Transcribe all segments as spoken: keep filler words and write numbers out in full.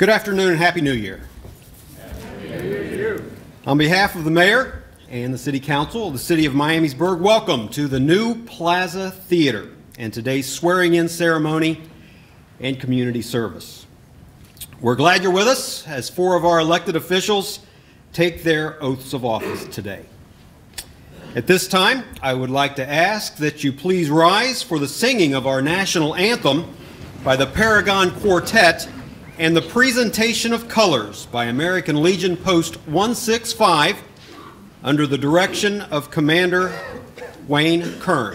Good afternoon and Happy New Year. Happy New Year to you. On behalf of the Mayor and the City Council of the City of Miamisburg, welcome to the new Plaza Theatre and today's swearing-in ceremony and community service. We're glad you're with us as four of our elected officials take their oaths of office today. At this time, I would like to ask that you please rise for the singing of our national anthem by the Paragon Quartet and the presentation of colors by American Legion Post one sixty-five under the direction of Commander Wayne Kern.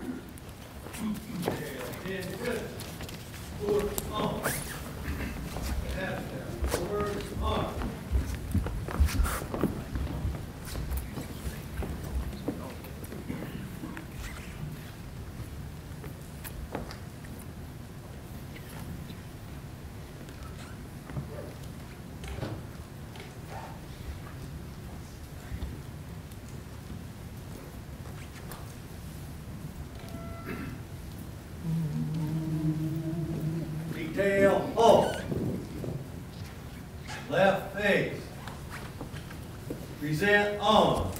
Tail off. Left face. Present on.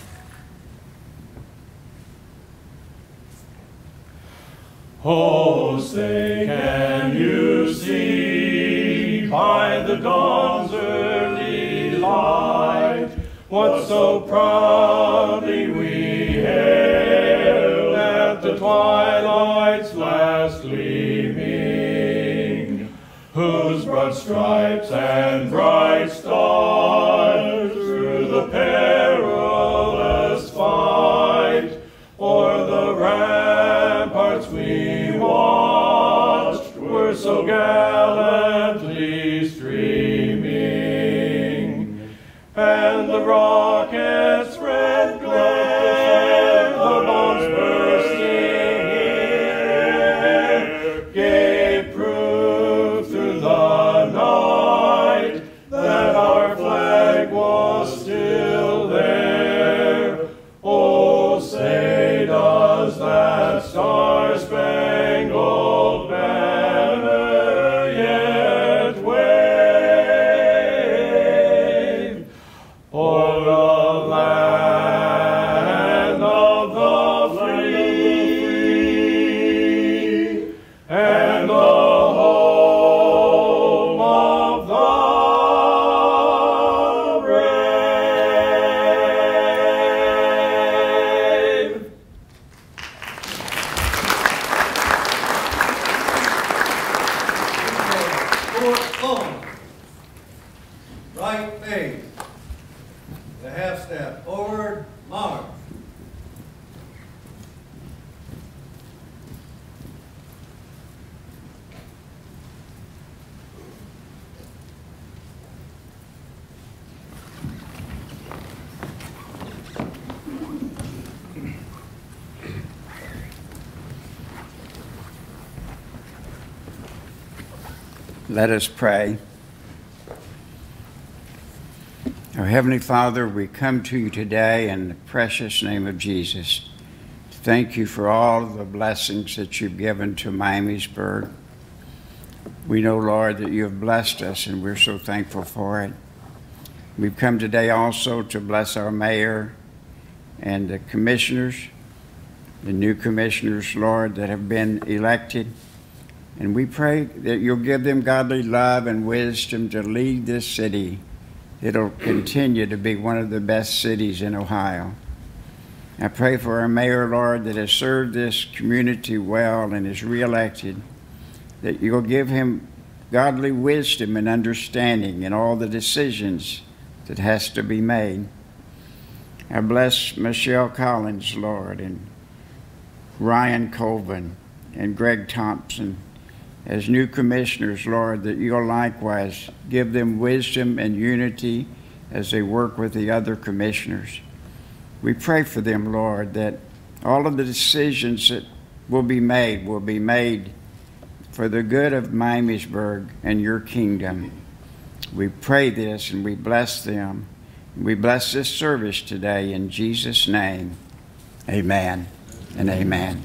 Oh, say, can you see by the dawn's early light what so proudly we hailed at the twilight's last gleaming, whose broad stripes and bright stars through the perilous fight o'er the ramparts we watched were so gallantly streaming, and the rocket's red glare, the bombs bursting in air, gave proof through the night that our flag was still there. Oh, say, does that star-spangled banner yet wave o'er the land of the free and the home of the brave? Foot on. Right face. The half step forward, march. Let us pray. Our Heavenly Father, we come to you today in the precious name of Jesus. Thank you for all the blessings that you've given to Miamisburg. We know, Lord, that you have blessed us, and we're so thankful for it. We've come today also to bless our mayor and the commissioners, the new commissioners, Lord, that have been elected. And we pray that you'll give them godly love and wisdom to lead this city. It'll continue to be one of the best cities in Ohio. I pray for our mayor, Lord, that has served this community well and is reelected, that you'll give him godly wisdom and understanding in all the decisions that has to be made. I bless Michelle Collins, Lord, and Ryan Colvin and Greg Thompson as new commissioners, Lord, that you'll likewise give them wisdom and unity as they work with the other commissioners. We pray for them, Lord, that all of the decisions that will be made will be made for the good of Miamisburg and your kingdom. We pray this and we bless them. We bless this service today in Jesus' name. Amen and amen.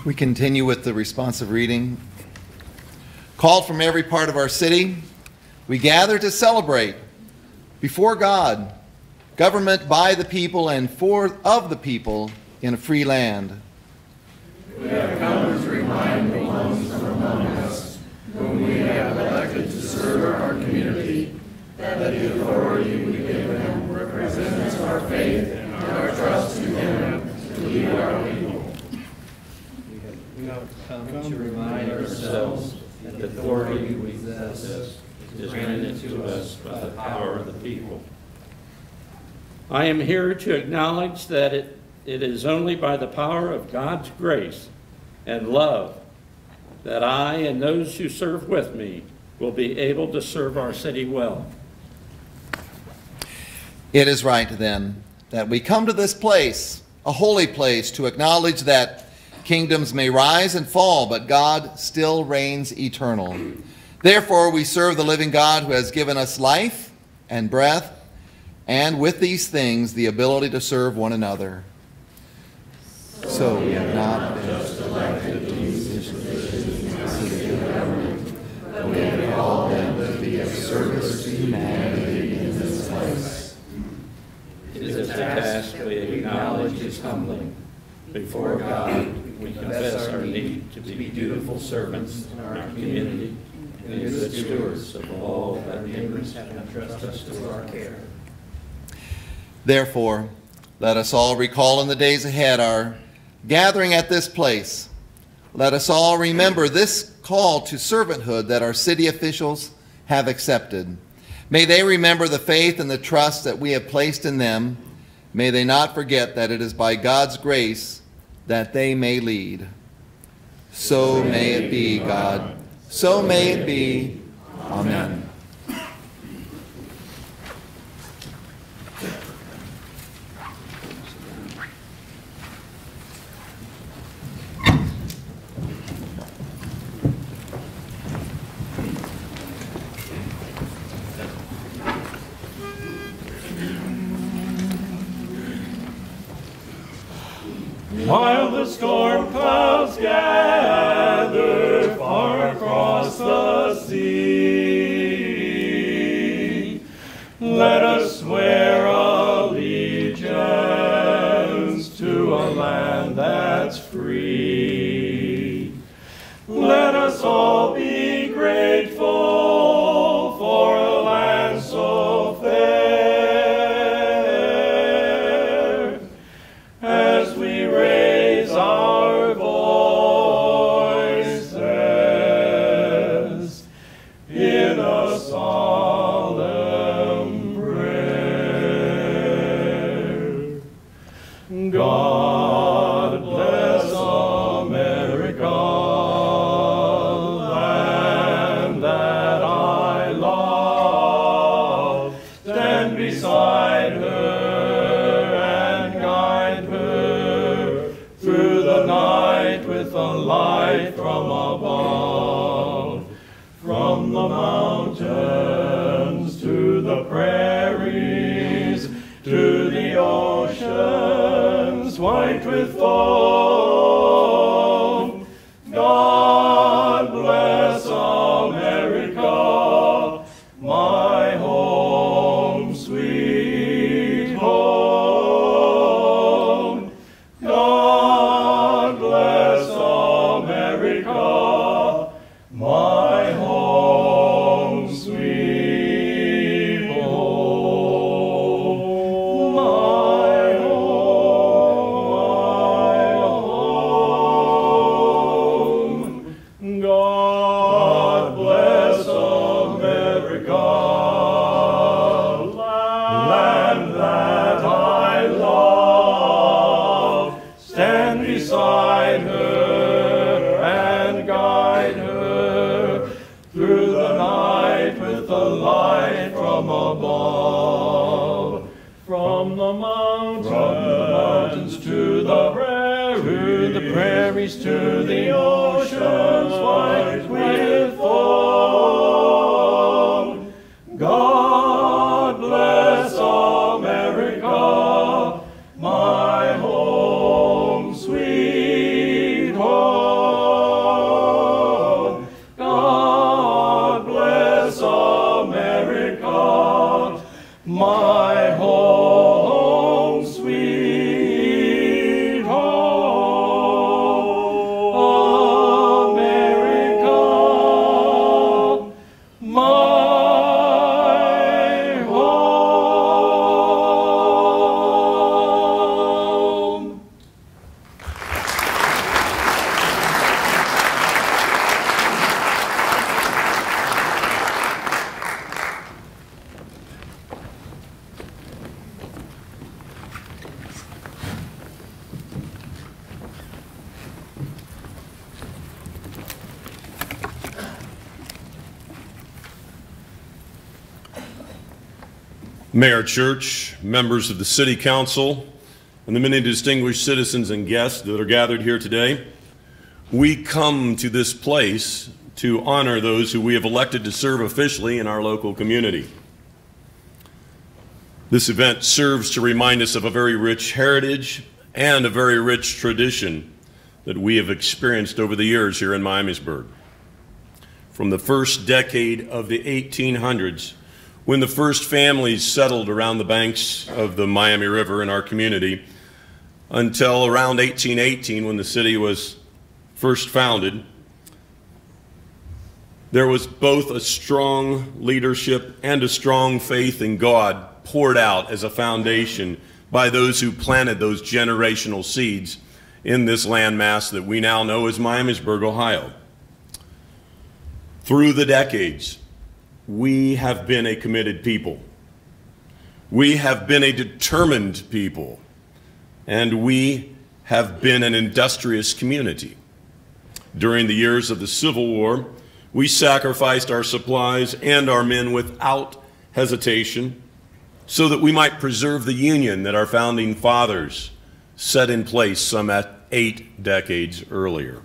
We continue with the responsive reading. Called from every part of our city, we gather to celebrate before God, government by the people and for of the people in a free land. We have come to remind the ones from among us whom we have elected to serve our community that the authority we give them represents our faith and our trust in Him to lead our people. We have come to remind ourselves that the authority we possess is granted to us by the power of the people. I am here to acknowledge that it, it is only by the power of God's grace and love that I and those who serve with me will be able to serve our city well. It is right, then, that we come to this place, a holy place, to acknowledge that kingdoms may rise and fall, but God still reigns eternal. Therefore, we serve the living God who has given us life and breath, and with these things, the ability to serve one another. So we have not been just elected to these positions in the city government, but we have called them to be of service to humanity in this place. It is a task we acknowledge is humbling. Before God, we confess our need to be dutiful servants in our community and good stewards of all that neighbors have entrusted us to our care. Therefore, let us all recall in the days ahead our gathering at this place. Let us all remember this call to servanthood that our city officials have accepted. May they remember the faith and the trust that we have placed in them. May they not forget that it is by God's grace that they may lead. So may it be, God. So may it be. Amen. While the storm clouds gather far across the sea, let us swear allegiance to a land that's free. Let us all be grateful for a land so fair. Our voices in a solemn prayer. God bless America, land that I love. Stand beside her and guide her through the night with a light from above. From the mountains to the prairies, to the oceans white with foam. God bless America, my home, sweet home. God bless America, my home, sweet home. My home, my home. God bless America, land that I love. Stand beside her and guide her through the night with the light from above. From the mountains, from the mountains to the prairies, to the prairies to the oceans white with foam. God bless America, my home, sweet home. my home, sweet home, America, my home. Mayor Church, members of the City Council, and the many distinguished citizens and guests that are gathered here today, we come to this place to honor those who we have elected to serve officially in our local community. This event serves to remind us of a very rich heritage and a very rich tradition that we have experienced over the years here in Miamisburg. From the first decade of the eighteen hundreds, when the first families settled around the banks of the Miami River in our community, until around eighteen eighteen, when the city was first founded, there was both a strong leadership and a strong faith in God poured out as a foundation by those who planted those generational seeds in this landmass that we now know as Miamisburg, Ohio. Through the decades, we have been a committed people. We have been a determined people, and we have been an industrious community. During the years of the Civil War, we sacrificed our supplies and our men without hesitation so that we might preserve the union that our founding fathers set in place some eight decades earlier.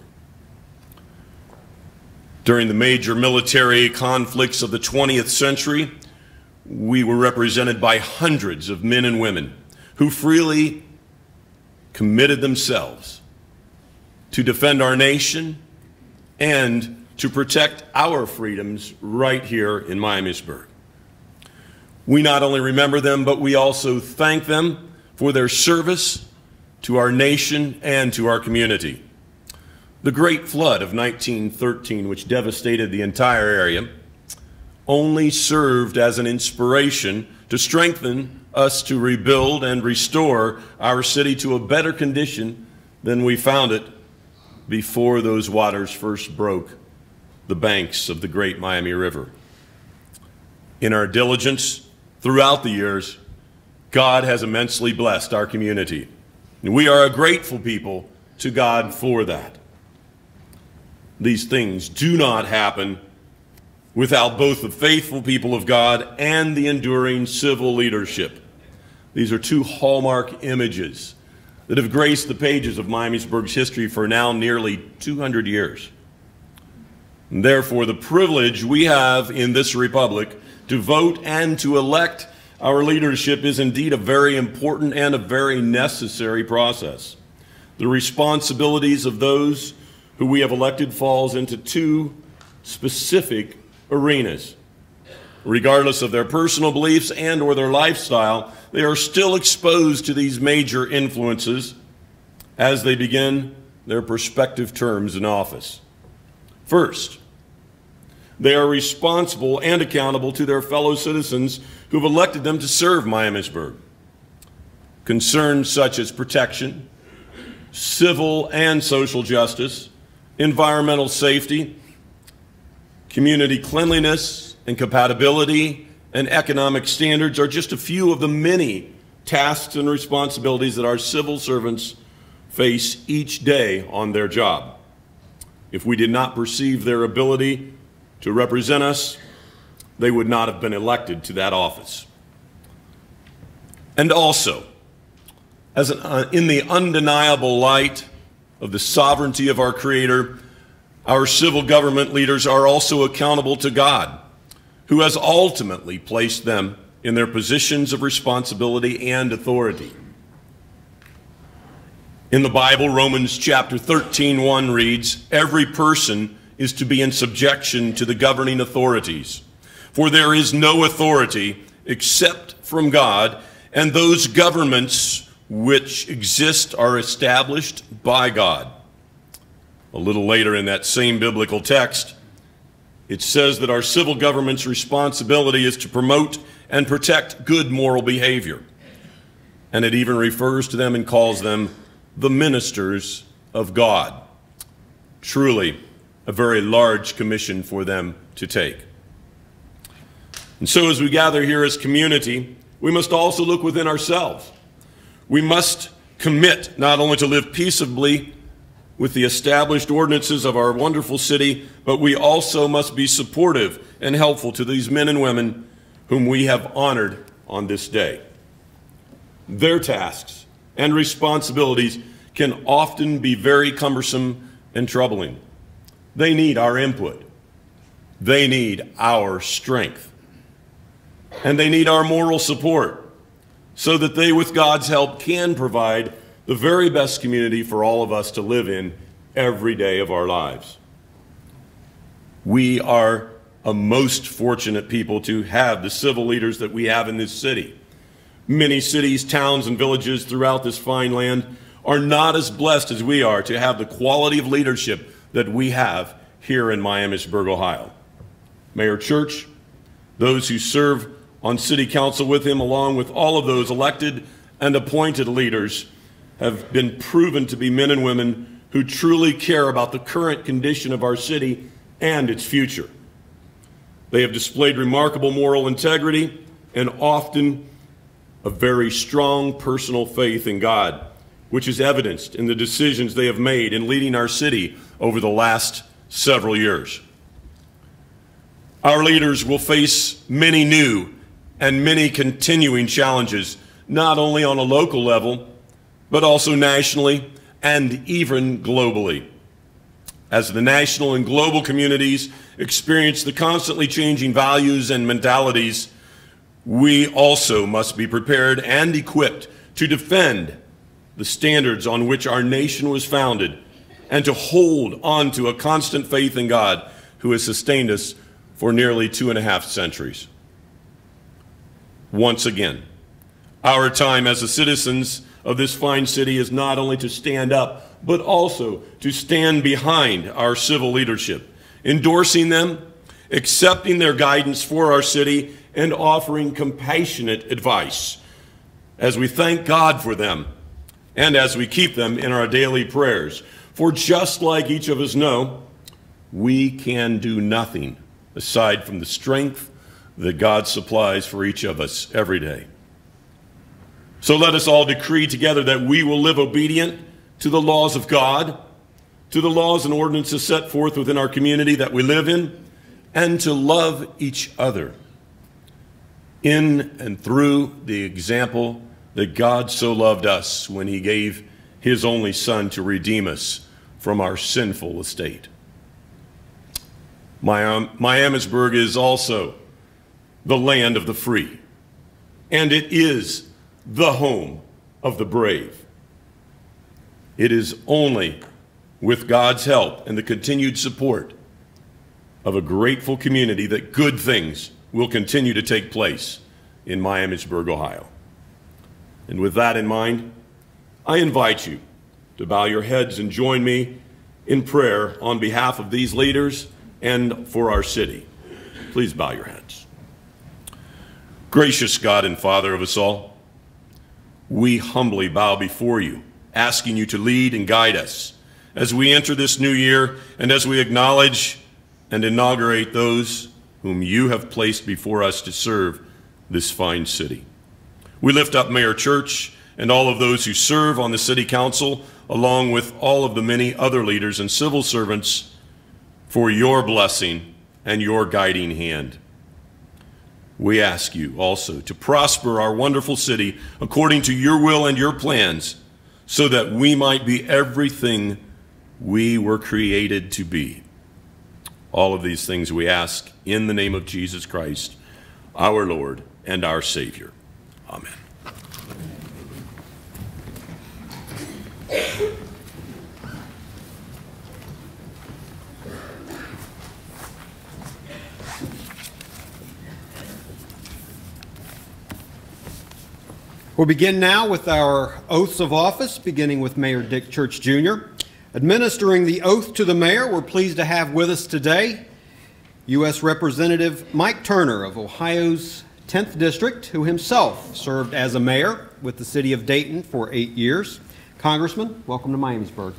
During the major military conflicts of the twentieth century, we were represented by hundreds of men and women who freely committed themselves to defend our nation and to protect our freedoms right here in Miamisburg. We not only remember them, but we also thank them for their service to our nation and to our community. The Great Flood of nineteen thirteen, which devastated the entire area, only served as an inspiration to strengthen us to rebuild and restore our city to a better condition than we found it before those waters first broke the banks of the great Miami River. In our diligence throughout the years, God has immensely blessed our community. And we are a grateful people to God for that. These things do not happen without both the faithful people of God and the enduring civil leadership. These are two hallmark images that have graced the pages of Miamisburg's history for now nearly two hundred years. And therefore, the privilege we have in this republic to vote and to elect our leadership is indeed a very important and a very necessary process. The responsibilities of those who we have elected falls into two specific arenas. Regardless of their personal beliefs and or their lifestyle, they are still exposed to these major influences as they begin their prospective terms in office. First, they are responsible and accountable to their fellow citizens who have elected them to serve Miamisburg. Concerns such as protection, civil and social justice, environmental safety, community cleanliness and compatibility, and economic standards are just a few of the many tasks and responsibilities that our civil servants face each day on their job. If we did not perceive their ability to represent us, they would not have been elected to that office. And also, as an, uh, in the undeniable light of the sovereignty of our Creator, our civil government leaders are also accountable to God, who has ultimately placed them in their positions of responsibility and authority. In the Bible, Romans chapter thirteen, one reads, "Every person is to be in subjection to the governing authorities, for there is no authority except from God, and those governments which exist are established by God. A little later in that same biblical text, it says that our civil government's responsibility is to promote and protect good moral behavior. And it even refers to them and calls them the ministers of God. Truly, a very large commission for them to take. And so as we gather here as community, we must also look within ourselves. We must commit not only to live peaceably with the established ordinances of our wonderful city, but we also must be supportive and helpful to these men and women whom we have honored on this day. Their tasks and responsibilities can often be very cumbersome and troubling. They need our input. They need our strength. And they need our moral support so that they, with God's help, can provide the very best community for all of us to live in every day of our lives. We are a most fortunate people to have the civil leaders that we have in this city. Many cities, towns, and villages throughout this fine land are not as blessed as we are to have the quality of leadership that we have here in Miamisburg, Ohio. Mayor Church, those who serve on city council with him, along with all of those elected and appointed leaders, have been proven to be men and women who truly care about the current condition of our city and its future. They have displayed remarkable moral integrity and often a very strong personal faith in God, which is evidenced in the decisions they have made in leading our city over the last several years. Our leaders will face many new and many continuing challenges, not only on a local level, but also nationally and even globally. As the national and global communities experience the constantly changing values and mentalities, we also must be prepared and equipped to defend the standards on which our nation was founded and to hold on to a constant faith in God who has sustained us for nearly two and a half centuries. Once again, our time as the citizens of this fine city is not only to stand up, but also to stand behind our civil leadership, endorsing them, accepting their guidance for our city, and offering compassionate advice as we thank God for them and as we keep them in our daily prayers. For just like each of us know, we can do nothing aside from the strength that God supplies for each of us every day. So let us all decree together that we will live obedient to the laws of God, to the laws and ordinances set forth within our community that we live in, and to love each other in and through the example that God so loved us when he gave his only Son to redeem us from our sinful estate. Miamisburg is also the land of the free, and it is the home of the brave. It is only with God's help and the continued support of a grateful community that good things will continue to take place in Miamisburg, Ohio. And with that in mind, I invite you to bow your heads and join me in prayer on behalf of these leaders and for our city. Please bow your heads. Gracious God and Father of us all, we humbly bow before you, asking you to lead and guide us as we enter this new year and as we acknowledge and inaugurate those whom you have placed before us to serve this fine city. We lift up Mayor Church and all of those who serve on the city council, along with all of the many other leaders and civil servants, for your blessing and your guiding hand. We ask you also to prosper our wonderful city according to your will and your plans, so that we might be everything we were created to be. All of these things we ask in the name of Jesus Christ, our Lord and our Savior. Amen. We'll begin now with our oaths of office, beginning with Mayor Dick Church, Junior Administering the oath to the mayor, we're pleased to have with us today U S Representative Mike Turner of Ohio's tenth District, who himself served as a mayor with the city of Dayton for eight years. Congressman, welcome to Miamisburg.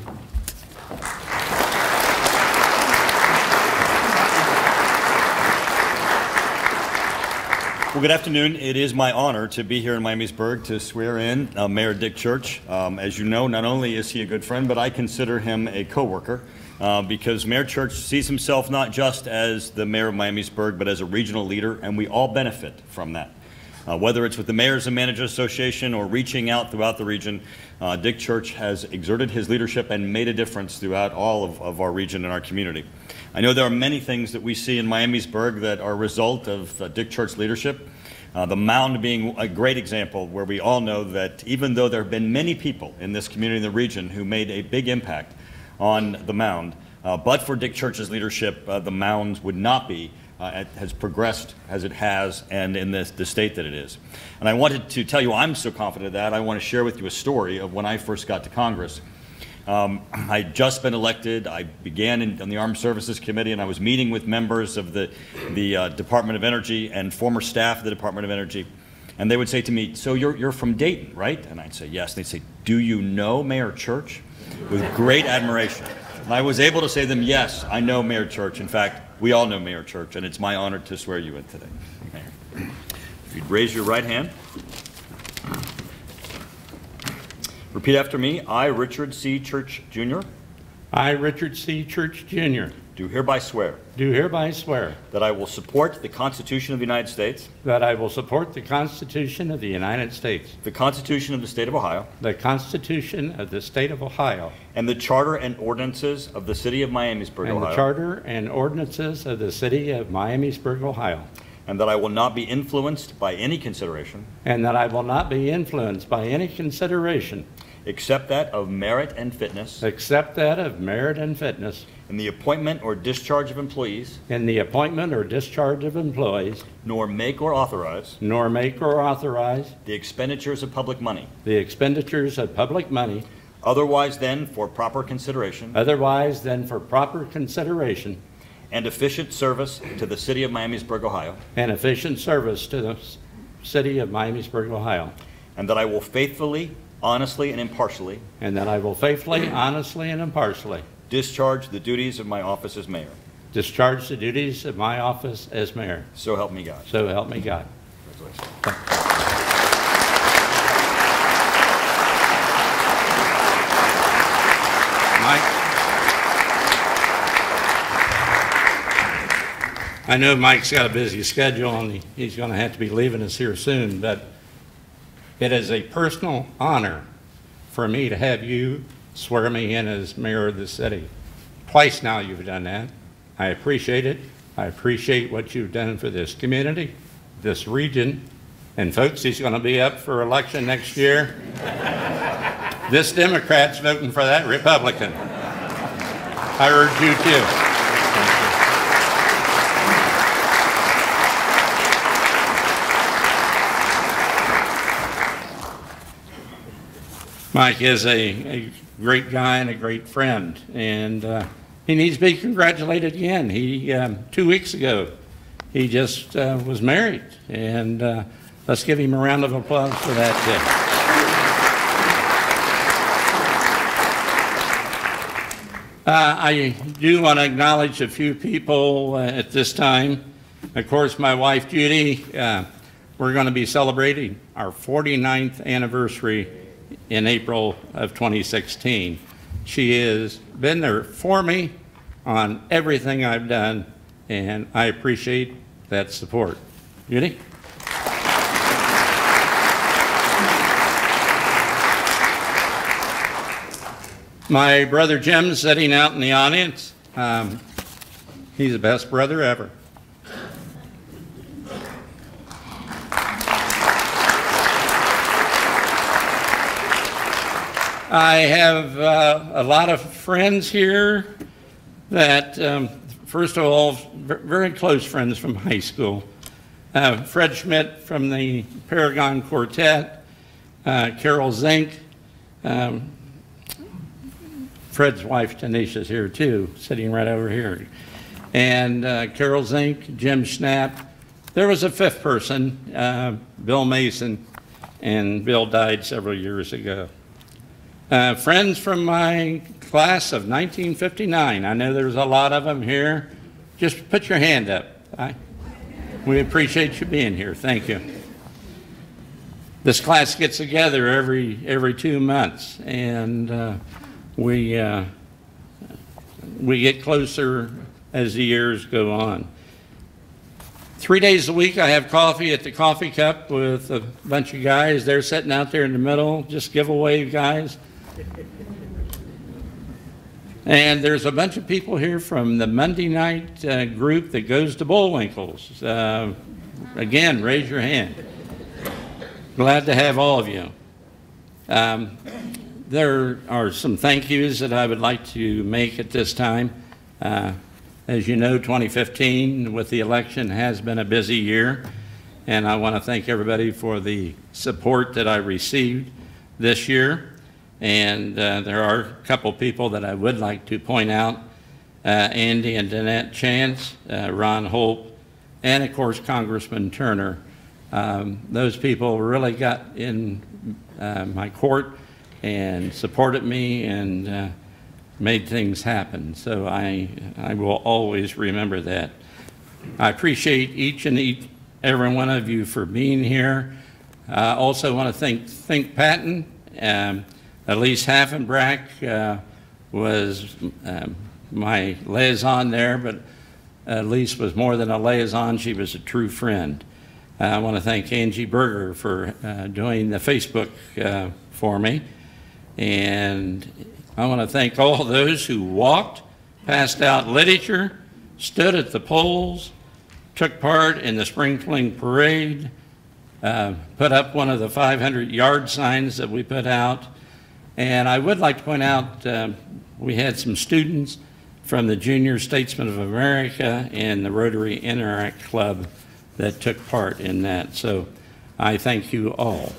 Well, good afternoon. It is my honor to be here in Miamisburg to swear in uh, Mayor Dick Church. Um, as you know, not only is he a good friend, but I consider him a co-worker uh, because Mayor Church sees himself not just as the mayor of Miamisburg, but as a regional leader, and we all benefit from that. Uh, whether it's with the Mayors and Managers Association or reaching out throughout the region, uh, Dick Church has exerted his leadership and made a difference throughout all of, of our region and our community. I know there are many things that we see in Miamisburg that are a result of uh, Dick Church's leadership. Uh, the Mound being a great example where we all know that even though there have been many people in this community in the region who made a big impact on the Mound, uh, but for Dick Church's leadership, uh, the Mound would not be Uh, has progressed as it has and in this, the state that it is. And I wanted to tell you I'm so confident of that. I want to share with you a story of when I first got to Congress. Um, I'd just been elected. I began in, in the Armed Services Committee, and I was meeting with members of the, the uh, Department of Energy and former staff of the Department of Energy. And they would say to me, so you're, you're from Dayton, right? And I'd say, yes. And they'd say, do you know Mayor Church? With great admiration. And I was able to say to them, yes, I know Mayor Church. In fact, we all know Mayor Church, and it's my honor to swear you in today. Mayor. If you'd raise your right hand. Repeat after me. I, Richard C. Church, Junior I, Richard C. Church, Junior do hereby swear do hereby swear that I will support the Constitution of the United States, that I will support the Constitution of the United States, the Constitution of the State of Ohio, the Constitution of the State of Ohio, and the Charter and ordinances of the City of Miamisburg, and Ohio, the Charter and ordinances of the City of Miamisburg, Ohio, and that I will not be influenced by any consideration and that I will not be influenced by any consideration except that of merit and fitness except that of merit and fitness in the appointment or discharge of employees, in the appointment or discharge of employees, nor make or authorize nor make or authorize the expenditures of public money, the expenditures of public money, otherwise than for proper consideration otherwise than for proper consideration and efficient service to the City of Miamisburg, Ohio, and efficient service to the City of Miamisburg, Ohio, and that I will faithfully, honestly, and impartially and that I will faithfully, honestly, and impartially discharge the duties of my office as mayor. discharge the duties of my office as mayor. So help me God. So help me God. Congratulations. Mike? I know Mike's got a busy schedule and he's going to have to be leaving us here soon, but it is a personal honor for me to have you swear me in as mayor of the city. Twice now you've done that. I appreciate it. I appreciate what you've done for this community, this region, and folks, he's going to be up for election next year. This Democrat's voting for that Republican. I urge you too. Mike is a, a great guy and a great friend, and uh, he needs to be congratulated again. He, um, two weeks ago, he just uh, was married, and uh, let's give him a round of applause for that too. Uh, I do want to acknowledge a few people uh, at this time. Of course, my wife, Judy, uh, we're going to be celebrating our forty-ninth anniversary in April of twenty sixteen. She has been there for me on everything I've done, and I appreciate that support. Judy? My brother Jim's sitting out in the audience. Um, he's the best brother ever. I have uh, a lot of friends here that, um, first of all, very close friends from high school. Uh, Fred Schmidt from the Paragon Quartet, uh, Carol Zink, um, Fred's wife Tanisha's here too, sitting right over here. And uh, Carol Zink, Jim Schnapp. There was a fifth person, uh, Bill Mason, and Bill died several years ago. Uh, friends from my class of nineteen fifty-nine. I know there's a lot of them here. Just put your hand up. I, we appreciate you being here. Thank you. This class gets together every every two months, and uh, we uh, we get closer as the years go on. Three days a week, I have coffee at the Coffee Cup with a bunch of guys. They're sitting out there in the middle, just giveaway guys. And there's a bunch of people here from the Monday night uh, group that goes to Bullwinkle's. Uh, again, raise your hand. Glad to have all of you. Um, there are some thank yous that I would like to make at this time. Uh, as you know, twenty fifteen with the election has been a busy year, and I want to thank everybody for the support that I received this year. And uh, there are a couple people that I would like to point out, uh, Andy and Danette Chance, uh, Ron Holt, and of course Congressman Turner. Um, those people really got in uh, my court and supported me and uh, made things happen. So I, I will always remember that. I appreciate each and each, every one of you for being here. I also want to thank Think Patton. Um, Elise Haffenbrack uh, was um, my liaison there, but Elise was more than a liaison. She was a true friend. Uh, I want to thank Angie Berger for uh, doing the Facebook uh, for me. And I want to thank all those who walked, passed out literature, stood at the polls, took part in the spring fling parade, uh, put up one of the five hundred yard signs that we put out. And I would like to point out um, we had some students from the Junior Statesmen of America and the Rotary Interact Club that took part in that. So I thank you all.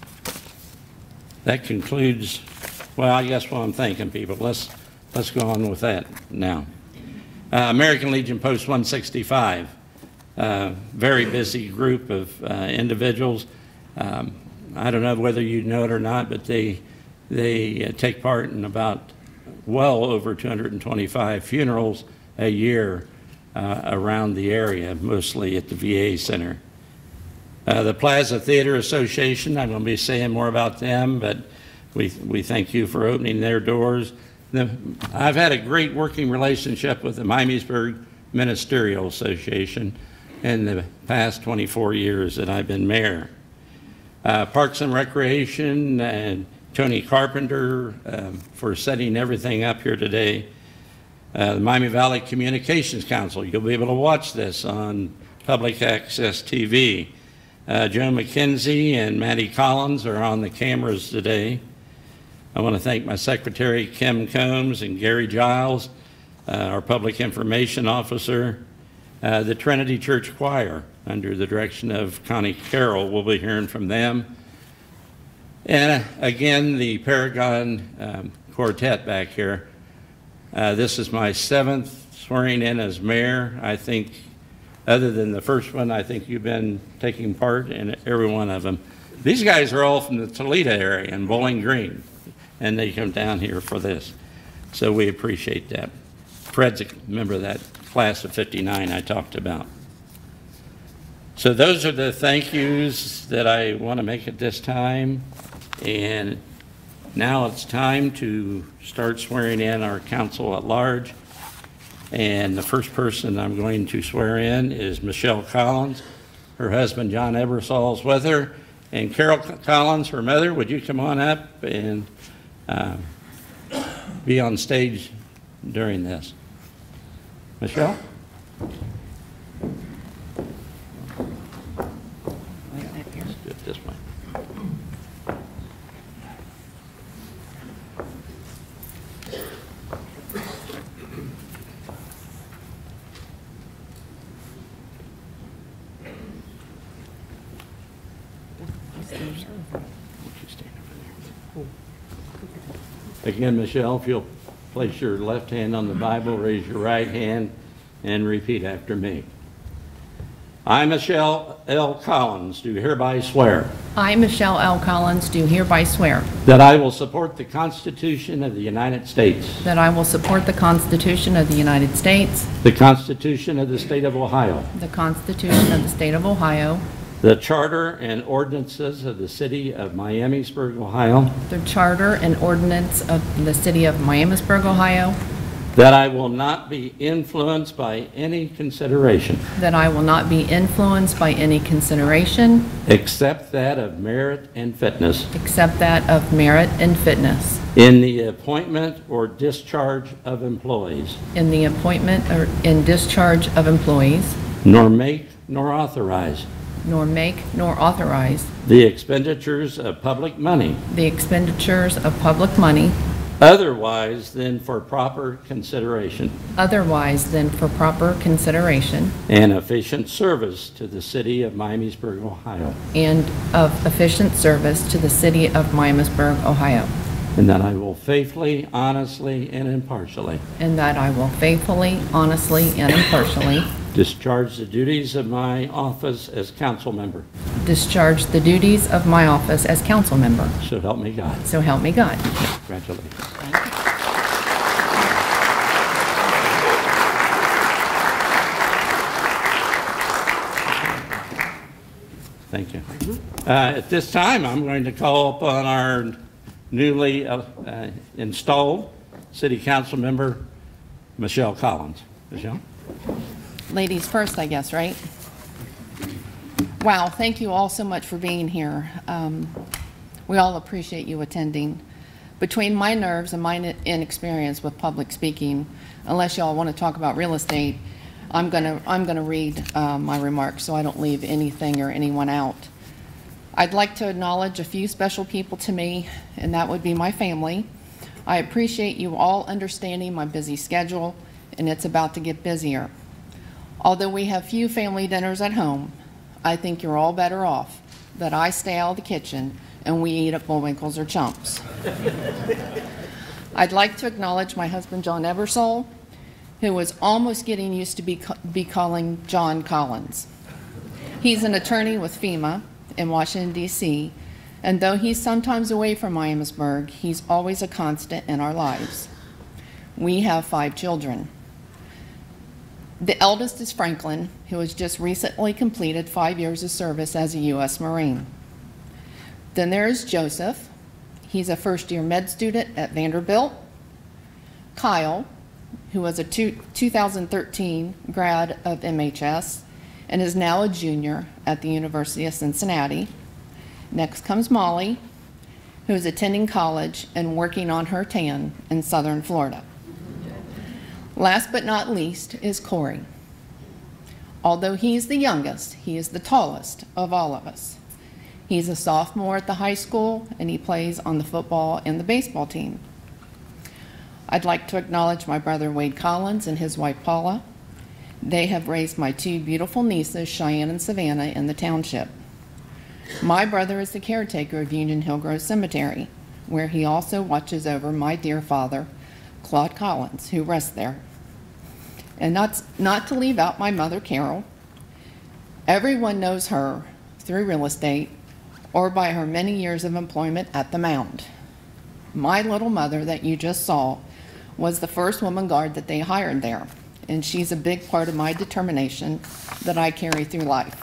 That concludes, well, I guess while I'm thanking people, let's, let's go on with that now. Uh, American Legion Post one sixty-five, uh, very busy group of uh, individuals. Um, I don't know whether you know it or not, but they They uh, take part in about well over two hundred twenty-five funerals a year uh, around the area, mostly at the V A Center. Uh, the Plaza Theatre Association, I'm going to be saying more about them, but we, we thank you for opening their doors. The, I've had a great working relationship with the Miamisburg Ministerial Association in the past twenty-four years that I've been mayor. Uh, Parks and Recreation and Tony Carpenter um, for setting everything up here today. Uh, the Miami Valley Communications Council, you'll be able to watch this on public access T V. Uh, Joe McKenzie and Maddie Collins are on the cameras today. I want to thank my secretary, Kim Combs, and Gary Giles, uh, our public information officer. Uh, the Trinity Church Choir, under the direction of Connie Carroll, we'll be hearing from them. And uh, again, the Paragon um, Quartet back here. Uh, this is my seventh swearing in as mayor. I think, other than the first one, I think you've been taking part in every one of them. These guys are all from the Toledo area and Bowling Green, and they come down here for this. So we appreciate that. Fred's a member of that class of fifty-nine I talked about. So those are the thank yous that I want to make at this time. And now it's time to start swearing in our council at large. And the first person I'm going to swear in is Michelle Collins. Her husband, John Ebersol's with her. And Carol Collins, her mother, would you come on up and uh, be on stage during this? Michelle? Let's do it this way. Again, Michelle, if you'll place your left hand on the Bible, raise your right hand, and repeat after me. I, Michelle L. Collins, do hereby swear I, Michelle L. Collins, do hereby swear that I will support the Constitution of the United States, that I will support the Constitution of the United States, the Constitution of the State of Ohio, the Constitution of the State of Ohio, the Charter and ordinances of the City of Miamisburg, Ohio, the Charter and ordinance of the City of Miamisburg, Ohio, that I will not be influenced by any consideration that I will not be influenced by any consideration except that of merit and fitness except that of merit and fitness in the appointment or discharge of employees, in the appointment or in discharge of employees, nor make nor authorize nor make nor authorize the expenditures of public money the expenditures of public money otherwise than for proper consideration otherwise than for proper consideration and efficient service to the City of Miamisburg, Ohio, and of efficient service to the City of Miamisburg, Ohio, and that I will faithfully, honestly, and impartially and that I will faithfully, honestly, and impartially discharge the duties of my office as council member. discharge the duties of my office as council member. So help me God. So help me God. Congratulations. Thank you. Uh, at this time, I'm going to call upon our newly uh, uh, installed City Council member, Michelle Collins. Michelle? Ladies first, I guess, right? Wow, thank you all so much for being here. Um, we all appreciate you attending. Between my nerves and my inexperience with public speaking, unless y'all want to talk about real estate, I'm gonna I'm gonna read uh, my remarks so I don't leave anything or anyone out. I'd like to acknowledge a few special people to me, and that would be my family. I appreciate you all understanding my busy schedule, and it's about to get busier. Although we have few family dinners at home, I think you're all better off that I stay out of the kitchen and we eat at Bullwinkles or Chumps. I'd like to acknowledge my husband, John Eversole, who was almost getting used to be, be calling John Collins. He's an attorney with FEMA in Washington, D C, and though he's sometimes away from Miamisburg, he's always a constant in our lives. We have five children. The eldest is Franklin, who has just recently completed five years of service as a U S Marine. Then there is Joseph. He's a first-year med student at Vanderbilt. Kyle, who was a two, two thousand thirteen grad of M H S and is now a junior at the University of Cincinnati. Next comes Molly, who is attending college and working on her tan in Southern Florida. Last but not least is Corey. Although he's the youngest, he is the tallest of all of us. He's a sophomore at the high school, and he plays on the football and the baseball team. I'd like to acknowledge my brother Wade Collins and his wife Paula. They have raised my two beautiful nieces, Cheyenne and Savannah, in the township. My brother is the caretaker of Union Hill Grove Cemetery, where he also watches over my dear father, Claude Collins, who rests there. And not, not to leave out my mother, Carol. Everyone knows her through real estate or by her many years of employment at the Mound. My little mother that you just saw was the first woman guard that they hired there, and she's a big part of my determination that I carry through life.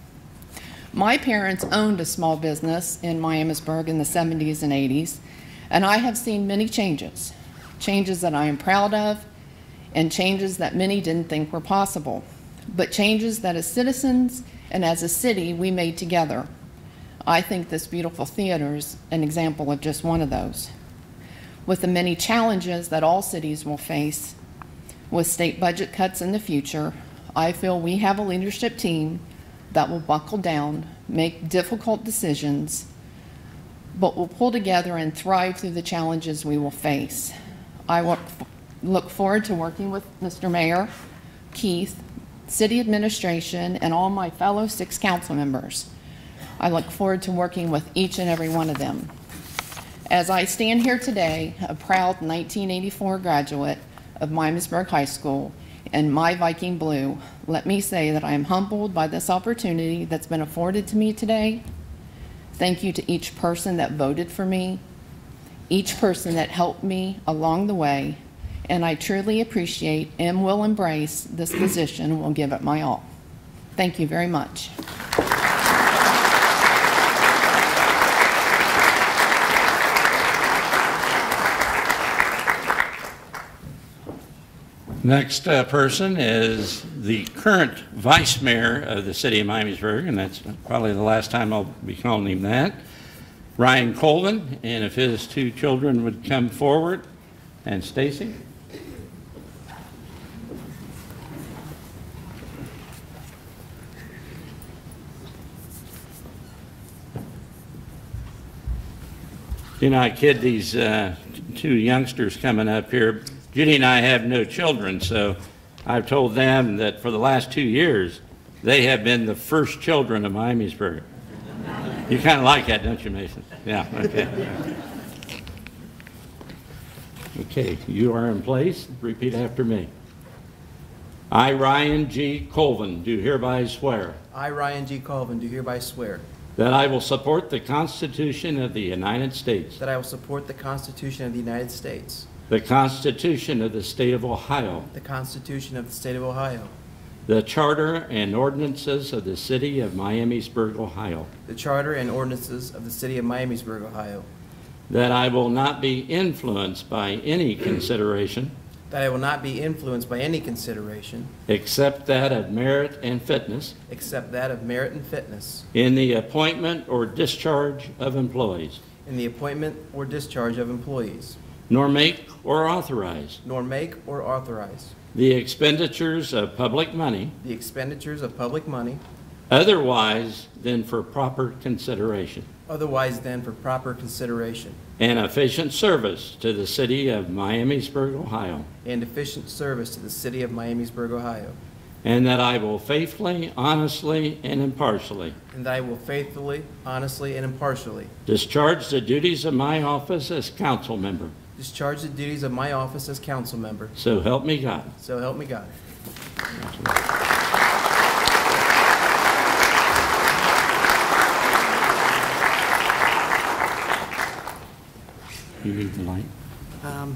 My parents owned a small business in Miamisburg in the seventies and eighties, and I have seen many changes, changes that I am proud of, and changes that many didn't think were possible, but changes that as citizens and as a city we made together. I think this beautiful theater is an example of just one of those. With the many challenges that all cities will face, with state budget cuts in the future, I feel we have a leadership team that will buckle down, make difficult decisions, but will pull together and thrive through the challenges we will face. I will look forward to working with Mister Mayor, Keith, City Administration, and all my fellow six council members. I look forward to working with each and every one of them. As I stand here today, a proud nineteen eighty-four graduate of Miamisburg High School in my Viking blue, let me say that I am humbled by this opportunity that's been afforded to me today. Thank you to each person that voted for me, each person that helped me along the way, and I truly appreciate and will embrace this position and will give it my all. Thank you very much. Next uh, person is the current vice mayor of the city of Miamisburg, and that's probably the last time I'll be calling him that, Ryan Colvin, and if his two children would come forward, and Stacy. You know, I kid these uh, two youngsters coming up here. Judy and I have no children, so I've told them that for the last two years, they have been the first children of Miamisburg. You kind of like that, don't you, Mason? Yeah, okay. Okay, you are in place. Repeat after me. I, Ryan G. Colvin, do hereby swear I, Ryan G. Colvin, do hereby swear that I will support the Constitution of the United States, that I will support the Constitution of the United States, the Constitution of the State of Ohio, the Constitution of the State of Ohio, the Charter and ordinances of the City of Miamisburg, Ohio, the Charter and ordinances of the City of Miamisburg, Ohio, that I will not be influenced by any consideration that I will not be influenced by any consideration except that of merit and fitness except that of merit and fitness in the appointment or discharge of employees, in the appointment or discharge of employees, nor make or authorize nor make or authorize the expenditures of public money the expenditures of public money otherwise than for proper consideration otherwise than for proper consideration and efficient service to the City of Miamisburg, Ohio, and efficient service to the City of Miamisburg, Ohio, and that I will faithfully, honestly, and impartially and that I will faithfully, honestly, and impartially discharge the duties of my office as council member. discharge the duties of my office as council member. So help me God. So help me God. You need the light? Um,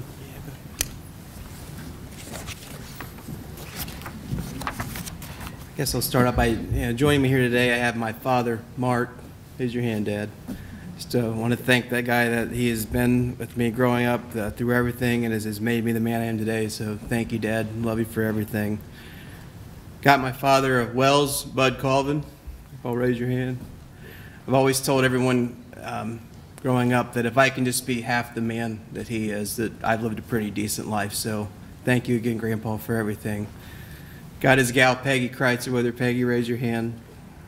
I guess I'll start out by, you know, joining me here today. I have my father, Mark. Raise your hand, Dad. Just uh, want to thank that guy that he has been with me growing up uh, through everything and has, has made me the man I am today. So thank you, Dad. Love you for everything. Got my father, uh, Wells Bud Colvin. If I'll raise your hand. I've always told everyone um, growing up that if I can just be half the man that he is, that I've lived a pretty decent life. So thank you again, Grandpa, for everything. Got his gal, Peggy Kreitzer, with her. Peggy, raise your hand.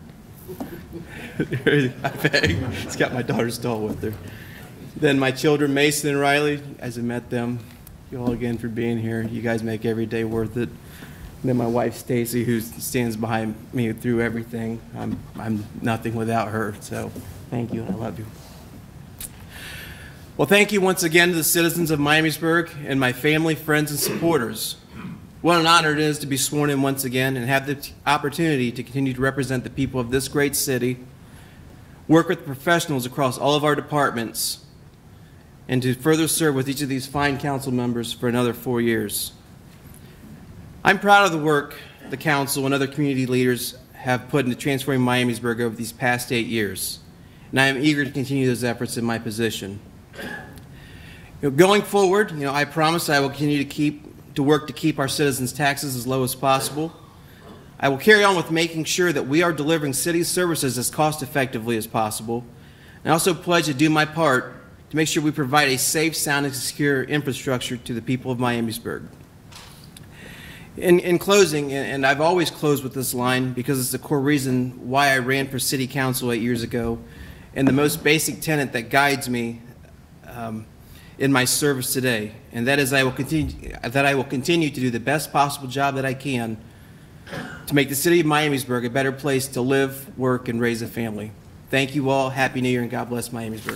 Peg. He's got my daughter's doll with her. Then my children, Mason and Riley, as I met them. Thank you all again for being here. You guys make every day worth it. And then my wife, Stacy, who stands behind me through everything. I'm, I'm nothing without her, so thank you, and I love you. Well, thank you once again to the citizens of Miamisburg and my family, friends, and supporters. What an honor it is to be sworn in once again and have the opportunity to continue to represent the people of this great city, work with professionals across all of our departments, and to further serve with each of these fine council members for another four years. I'm proud of the work the council and other community leaders have put into transforming Miamisburg over these past eight years, and I am eager to continue those efforts in my position. You know, going forward, you know, I promise I will continue to keep to work to keep our citizens' taxes as low as possible. I will carry on with making sure that we are delivering city services as cost effectively as possible. I also pledge to do my part to make sure we provide a safe, sound, and secure infrastructure to the people of Miamisburg. In, in closing, and I've always closed with this line because it's the core reason why I ran for city council eight years ago, and the most basic tenet that guides me um, in my service today, and that is I will continue that I will continue to do the best possible job that I can to make the city of Miamisburg a better place to live, work, and raise a family. Thank you all. Happy New Year, and God bless Miamisburg.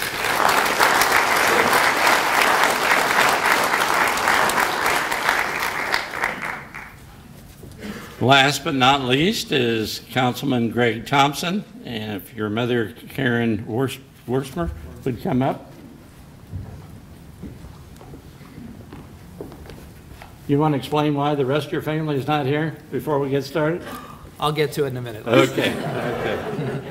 Last but not least is Councilman Greg Thompson. And if your mother, Karen Worsmer, would come up. You want to explain why the rest of your family is not here before we get started? I'll get to it in a minute. Okay. Okay.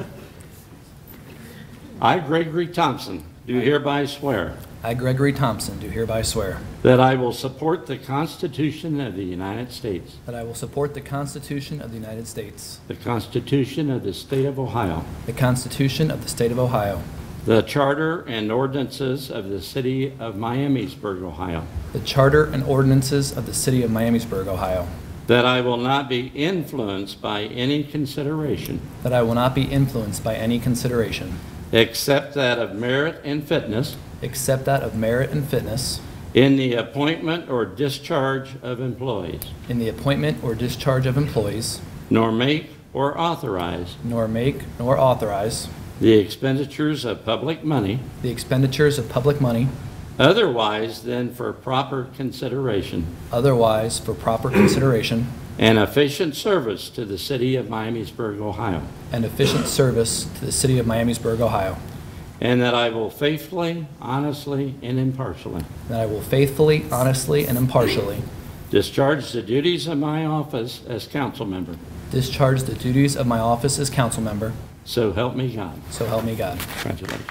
I, Gregory Thompson, do hereby swear I, Gregory Thompson, do hereby swear that I will support the Constitution of the United States, that I will support the Constitution of the United States, the Constitution of the State of Ohio, the Constitution of the State of Ohio, the Charter and ordinances of the City of Miamisburg, Ohio, the Charter and ordinances of the City of Miamisburg, Ohio, that I will not be influenced by any consideration that I will not be influenced by any consideration except that of merit and fitness except that of merit and fitness in the appointment or discharge of employees, in the appointment or discharge of employees, nor make or authorize nor make nor authorize the expenditures of public money the expenditures of public money otherwise than for proper consideration otherwise for proper consideration and efficient service to the City of Miamisburg, Ohio, and efficient service to the City of Miamisburg, Ohio, and that I will faithfully, honestly, and impartially that I will faithfully, honestly, and impartially discharge the duties of my office as council member. discharge the duties of my office as council member. So help me God. So help me God. Congratulations.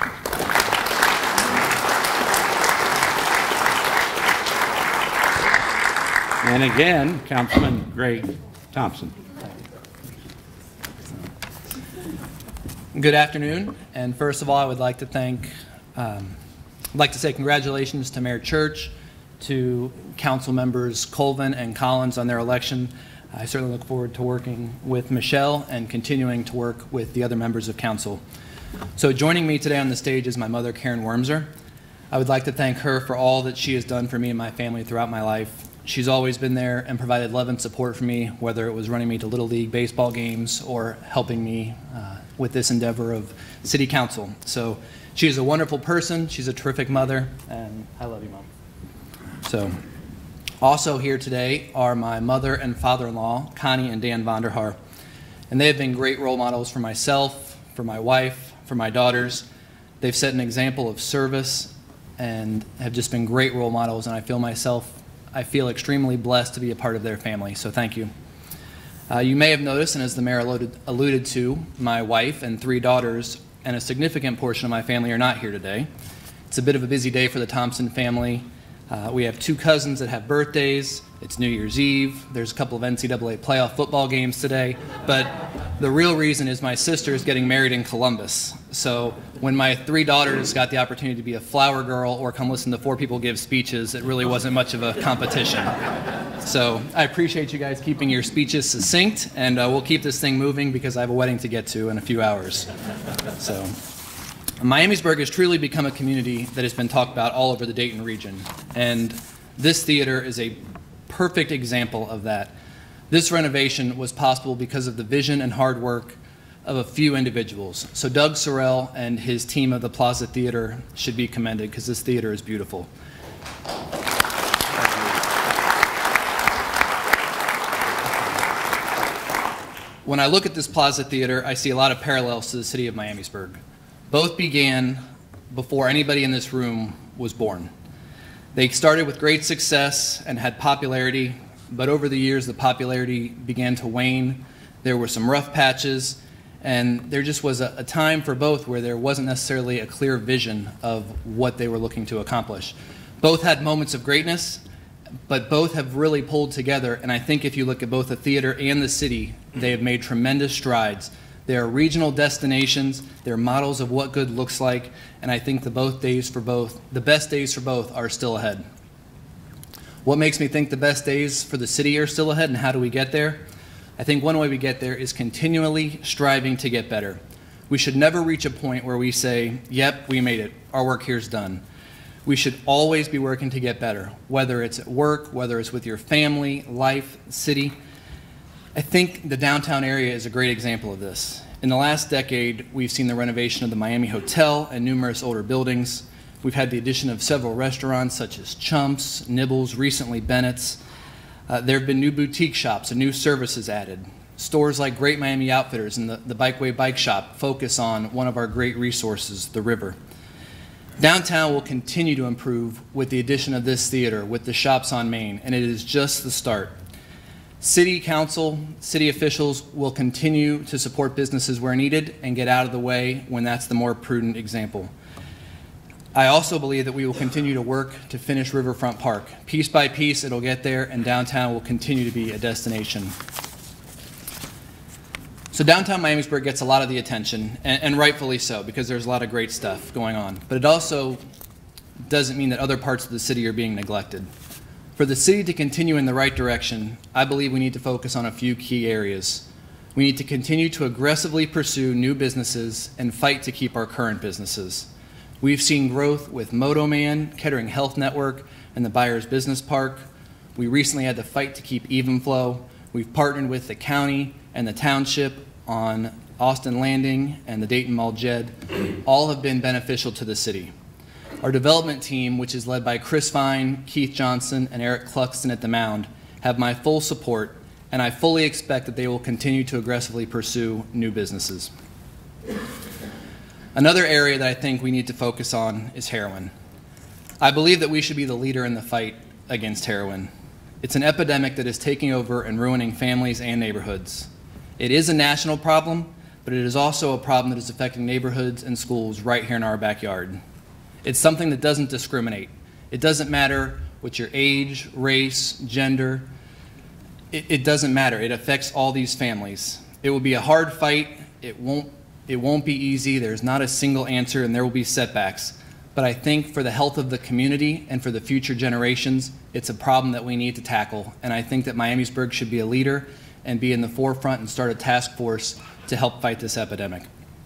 And again, Councilman Greg Thompson. Good afternoon, and first of all, I would like to thank, um, I'd like to say congratulations to Mayor Church, to Council members Colvin and Collins on their election. I certainly look forward to working with Michelle and continuing to work with the other members of Council. So joining me today on the stage is my mother, Karen Wormser. I would like to thank her for all that she has done for me and my family throughout my life. She's always been there and provided love and support for me, whether it was running me to Little League baseball games or helping me uh, with this endeavor of City Council. So she is a wonderful person, she's a terrific mother, and I love you, Mom. So, also here today are my mother and father-in-law, Connie and Dan Vonderhaar, and they have been great role models for myself, for my wife, for my daughters. They've set an example of service and have just been great role models, and I feel myself I feel extremely blessed to be a part of their family, so thank you. Uh, you may have noticed, and as the mayor alluded, alluded to, my wife and three daughters and a significant portion of my family are not here today. It's a bit of a busy day for the Thompson family. Uh, we have two cousins that have birthdays. It's New Year's Eve. There's a couple of N C double A playoff football games today. But the real reason is my sister is getting married in Columbus. So when my three daughters got the opportunity to be a flower girl or come listen to four people give speeches, it really wasn't much of a competition. So I appreciate you guys keeping your speeches succinct, and uh, we'll keep this thing moving because I have a wedding to get to in a few hours. So Miamisburg has truly become a community that has been talked about all over the Dayton region, and this theater is a perfect example of that. This renovation was possible because of the vision and hard work of a few individuals. So Doug Sorrell and his team of the Plaza Theatre should be commended because this theater is beautiful. When I look at this Plaza Theatre, I see a lot of parallels to the city of Miamisburg. Both began before anybody in this room was born. They started with great success and had popularity, but over the years the popularity began to wane. There were some rough patches, and there just was a, a time for both where there wasn't necessarily a clear vision of what they were looking to accomplish. Both had moments of greatness, but both have really pulled together, and I think if you look at both the theater and the city, they have made tremendous strides. They are regional destinations, they're models of what good looks like, and I think the both days for both, the best days for both are still ahead. What makes me think the best days for the city are still ahead, and how do we get there? I think one way we get there is continually striving to get better. We should never reach a point where we say, yep, we made it, our work here's done. We should always be working to get better, whether it's at work, whether it's with your family, life, city. I think the downtown area is a great example of this. In the last decade, we've seen the renovation of the Miami Hotel and numerous older buildings. We've had the addition of several restaurants such as Chumps, Nibbles, recently Bennett's. Uh, there have been new boutique shops and new services added. Stores like Great Miami Outfitters and the, the Bikeway Bike Shop focus on one of our great resources, the river. Downtown will continue to improve with the addition of this theater, with the shops on Main, and it is just the start. City Council, city officials will continue to support businesses where needed and get out of the way when that's the more prudent example. I also believe that we will continue to work to finish Riverfront Park. Piece by piece, it'll get there, and downtown will continue to be a destination. So downtown Miamisburg gets a lot of the attention, and, and rightfully so, because there's a lot of great stuff going on. But it also doesn't mean that other parts of the city are being neglected. For the city to continue in the right direction, I believe we need to focus on a few key areas. We need to continue to aggressively pursue new businesses and fight to keep our current businesses. We've seen growth with Motoman, Kettering Health Network, and the Byers Business Park. We recently had to fight to keep even flow. We've partnered with the county and the township on Austin Landing and the Dayton Mall Jed. All have been beneficial to the city. Our development team, which is led by Chris Fine, Keith Johnson, and Eric Cluxton at the Mound, have my full support, and I fully expect that they will continue to aggressively pursue new businesses. Another area that I think we need to focus on is heroin. I believe that we should be the leader in the fight against heroin. It's an epidemic that is taking over and ruining families and neighborhoods. It is a national problem, but it is also a problem that is affecting neighborhoods and schools right here in our backyard. It's something that doesn't discriminate. It doesn't matter what your age, race, gender. It, it doesn't matter. It affects all these families. It will be a hard fight. It won't, it won't be easy. There's not a single answer, and there will be setbacks. But I think for the health of the community and for the future generations, it's a problem that we need to tackle. And I think that Miamisburg should be a leader and be in the forefront and start a task force to help fight this epidemic.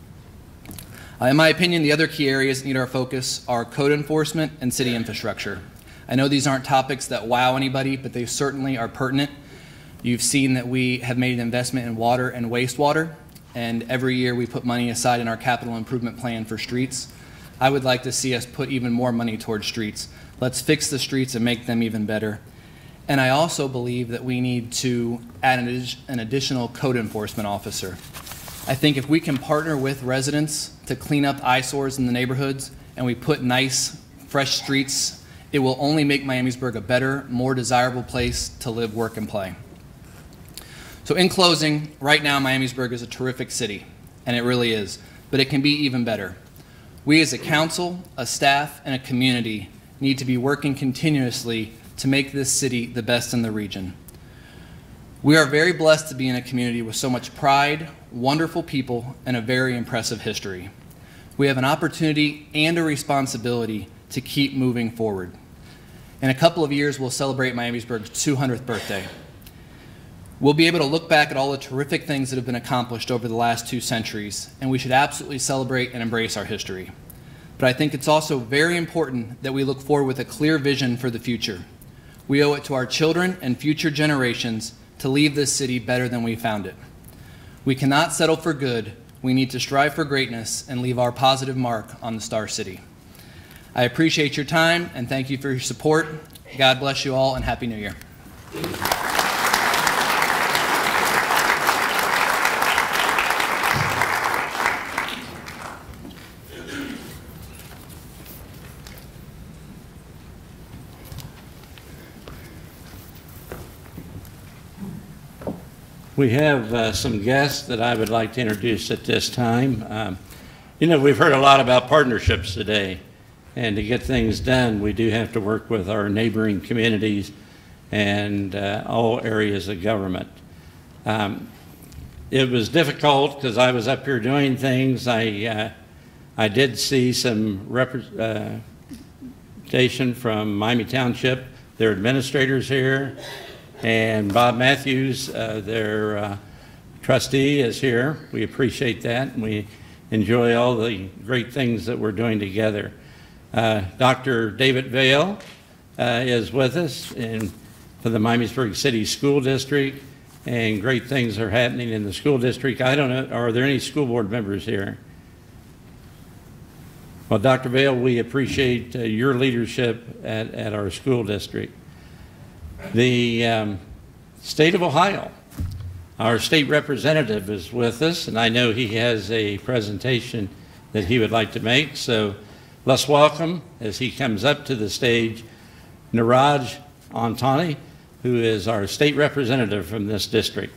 Uh, in my opinion, the other key areas that need our focus are code enforcement and city infrastructure. I know these aren't topics that wow anybody, but they certainly are pertinent. You've seen that we have made an investment in water and wastewater, and every year we put money aside in our capital improvement plan for streets. I would like to see us put even more money towards streets. Let's fix the streets and make them even better. And I also believe that we need to add an, an additional code enforcement officer. I think if we can partner with residents to clean up eyesores in the neighborhoods and we put nice, fresh streets, it will only make Miamisburg a better, more desirable place to live, work, and play. So in closing, right now Miamisburg is a terrific city, and it really is, but it can be even better. We as a council, a staff, and a community need to be working continuously to make this city the best in the region. We are very blessed to be in a community with so much pride, wonderful people, and a very impressive history. We have an opportunity and a responsibility to keep moving forward. In a couple of years, we'll celebrate Miamisburg's two hundredth birthday. We'll be able to look back at all the terrific things that have been accomplished over the last two centuries, and we should absolutely celebrate and embrace our history. But I think it's also very important that we look forward with a clear vision for the future. We owe it to our children and future generations to leave this city better than we found it. We cannot settle for good. We need to strive for greatness and leave our positive mark on the Star City. I appreciate your time and thank you for your support. God bless you all and Happy New Year. We have uh, some guests that I would like to introduce at this time. Um, you know, we've heard a lot about partnerships today, and to get things done, we do have to work with our neighboring communities and uh, all areas of government. Um, it was difficult because I was up here doing things. I, uh, I did see some representation from Miami Township, their administrators here, and Bob Matthews, uh, their uh, trustee, is here. We appreciate that, and we enjoy all the great things that we're doing together. Uh, Doctor David Vale uh, is with us in, for the Miamisburg City School District, and great things are happening in the school district. I don't know, are there any school board members here? Well, Doctor Vail, we appreciate uh, your leadership at, at our school district. The um, state of Ohio, our state representative is with us, and I know he has a presentation that he would like to make. So let's welcome, as he comes up to the stage, Niraj Antani, who is our state representative from this district.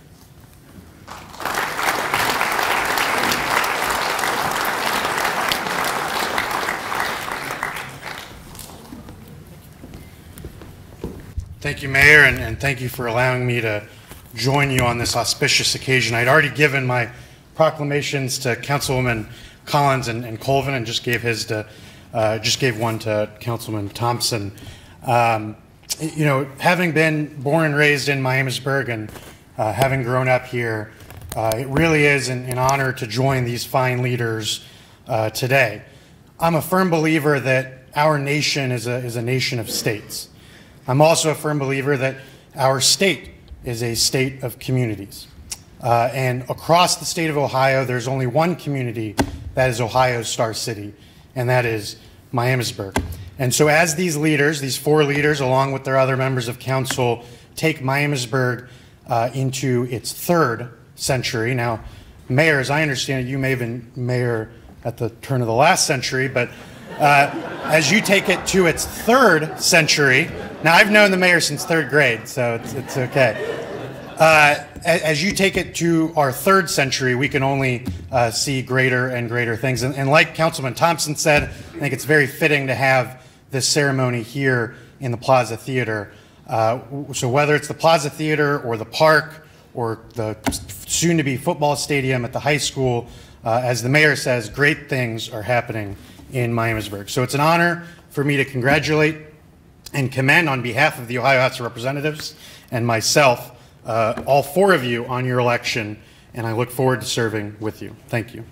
Thank you, Mayor, and, and thank you for allowing me to join you on this auspicious occasion. I'd already given my proclamations to Councilwoman Collins and, and Colvin, and just gave his to, uh, just gave one to Councilman Thompson. Um, you know, having been born and raised in Miamisburg and uh, having grown up here, uh, it really is an, an honor to join these fine leaders uh, today. I'm a firm believer that our nation is a, is a nation of states. I'm also a firm believer that our state is a state of communities. Uh, and across the state of Ohio, there's only one community that is Ohio's Star City, and that is Miamisburg. And so as these leaders, these four leaders, along with their other members of council, take Miamisburg uh, into its third century. Now, Mayor, as I understand it, you may have been mayor at the turn of the last century, but uh, as you take it to its third century, now I've known the mayor since third grade, so it's, it's okay. Uh, as you take it to our third century, we can only uh, see greater and greater things. And, and like Councilman Thompson said, I think it's very fitting to have this ceremony here in the Plaza Theatre. Uh, so whether it's the Plaza Theatre or the park or the soon-to-be football stadium at the high school, uh, as the mayor says, great things are happening in Miamisburg. So it's an honor for me to congratulate and commend on behalf of the Ohio House of Representatives and myself, uh, all four of you on your election, and I look forward to serving with you. Thank you.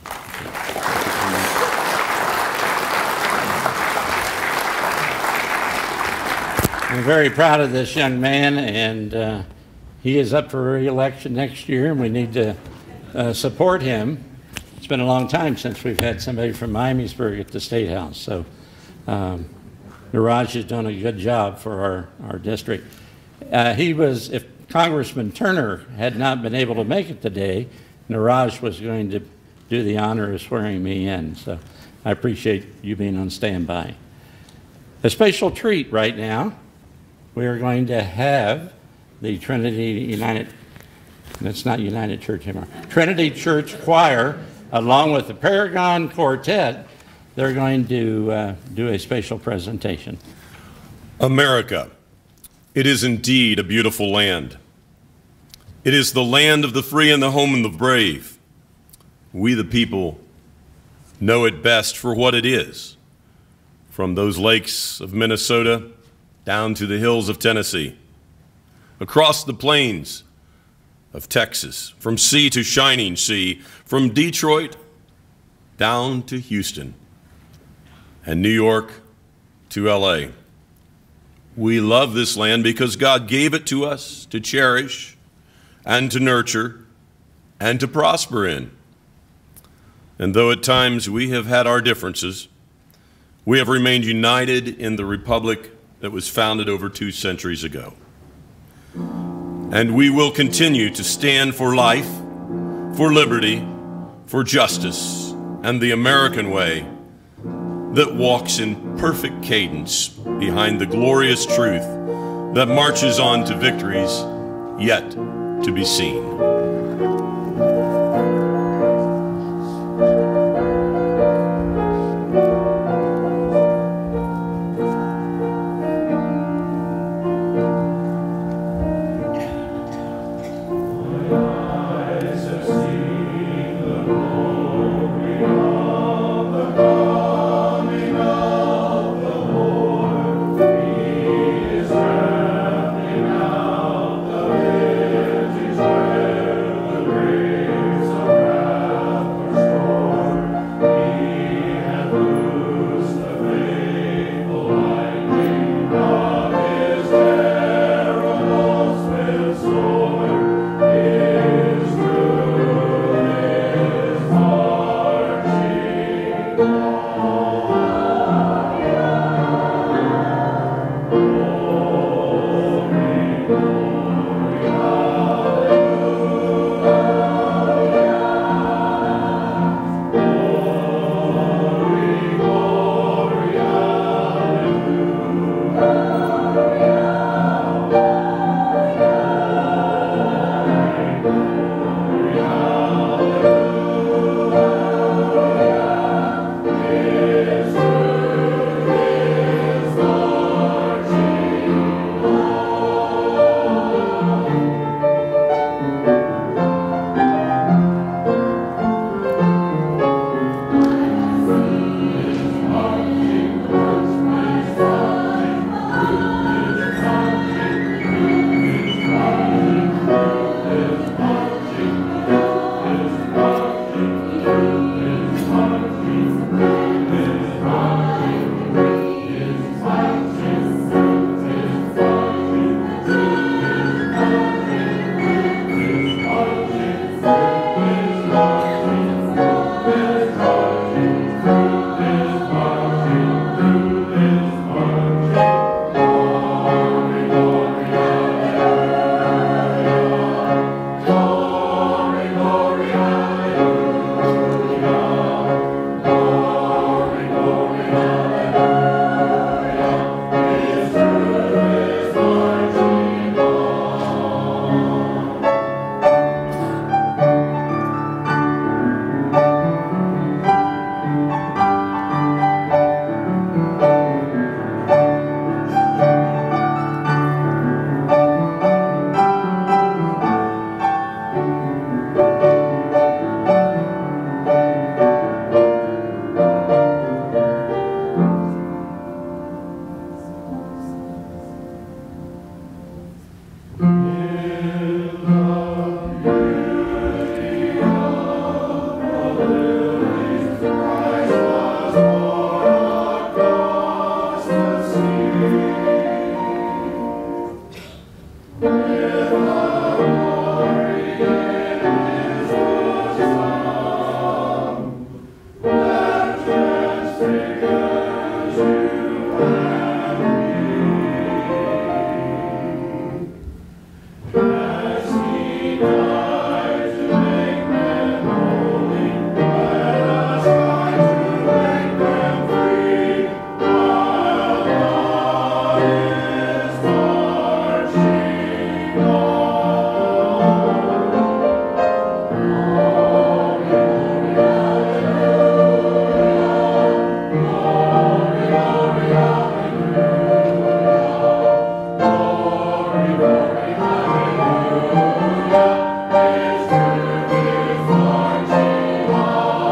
I'm very proud of this young man, and uh, he is up for re-election next year, and we need to uh, support him. It's been a long time since we've had somebody from Miamisburg at the State House, so um, Niraj has done a good job for our, our district. Uh, he was, if Congressman Turner had not been able to make it today, Niraj was going to do the honor of swearing me in, so I appreciate you being on standby. A special treat right now, we are going to have the Trinity United, that's not United Church anymore, Trinity Church Choir, along with the Paragon Quartet. They're going to uh, do a special presentation. America, it is indeed a beautiful land. It is the land of the free and the home of the brave. We the people know it best for what it is, from those lakes of Minnesota down to the hills of Tennessee, across the plains of Texas, from sea to shining sea, from Detroit down to Houston, and New York to L A. We love this land because God gave it to us to cherish and to nurture and to prosper in. And though at times we have had our differences, we have remained united in the republic that was founded over two centuries ago. And we will continue to stand for life, for liberty, for justice, and the American way that walks in perfect cadence behind the glorious truth that marches on to victories yet to be seen. Israel.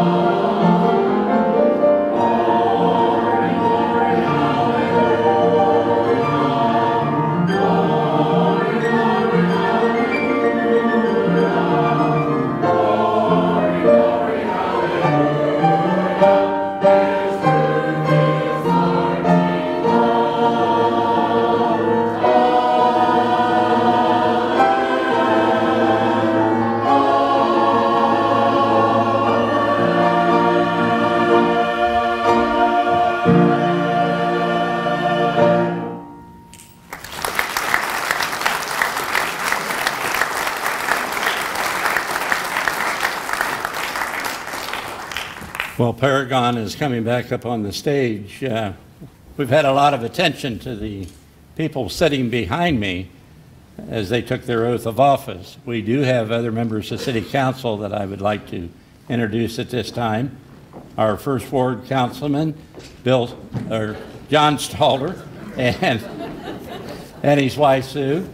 Well, Paragon is coming back up on the stage. Uh, we've had a lot of attention to the people sitting behind me as they took their oath of office. We do have other members of City Council that I would like to introduce at this time. Our first Ward Councilman, Bill, or John Stalter, and, and his wife, Sue.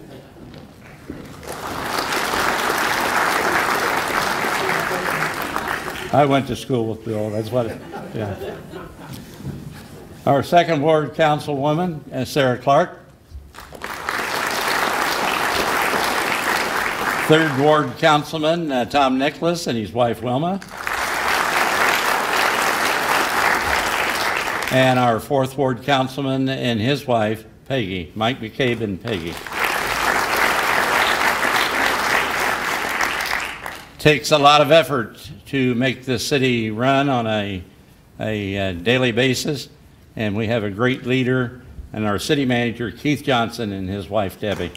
I went to school with Bill, that's what it, yeah. Our second Ward Councilwoman, uh, Sarah Clark. Third Ward Councilman, uh, Tom Nicholas and his wife, Wilma. And our fourth Ward Councilman and his wife, Peggy, Mike McCabe and Peggy. Takes a lot of effort to make this city run on a, a, a daily basis, and we have a great leader and our city manager, Keith Johnson, and his wife, Debbie.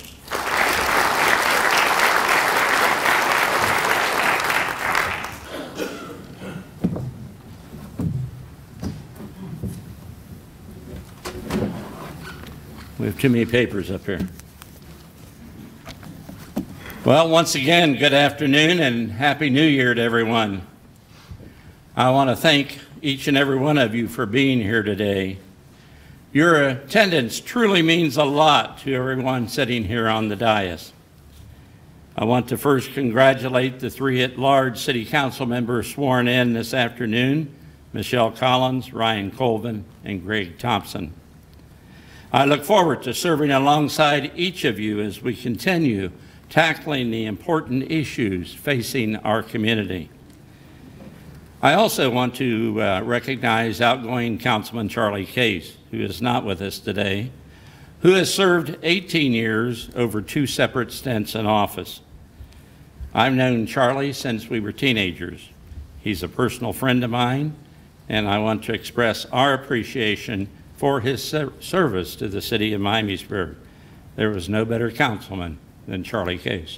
We have too many papers up here. Well, once again, good afternoon and Happy New Year to everyone. I want to thank each and every one of you for being here today. Your attendance truly means a lot to everyone sitting here on the dais. I want to first congratulate the three at-large City Council members sworn in this afternoon, Michelle Collins, Ryan Colvin, and Greg Thompson. I look forward to serving alongside each of you as we continue tackling the important issues facing our community. I also want to uh, recognize outgoing Councilman Charlie Case, who is not with us today, who has served eighteen years over two separate stints in office. I've known Charlie since we were teenagers. He's a personal friend of mine, and I want to express our appreciation for his ser service to the city of Miamisburg. There was no better councilman than Charlie Case.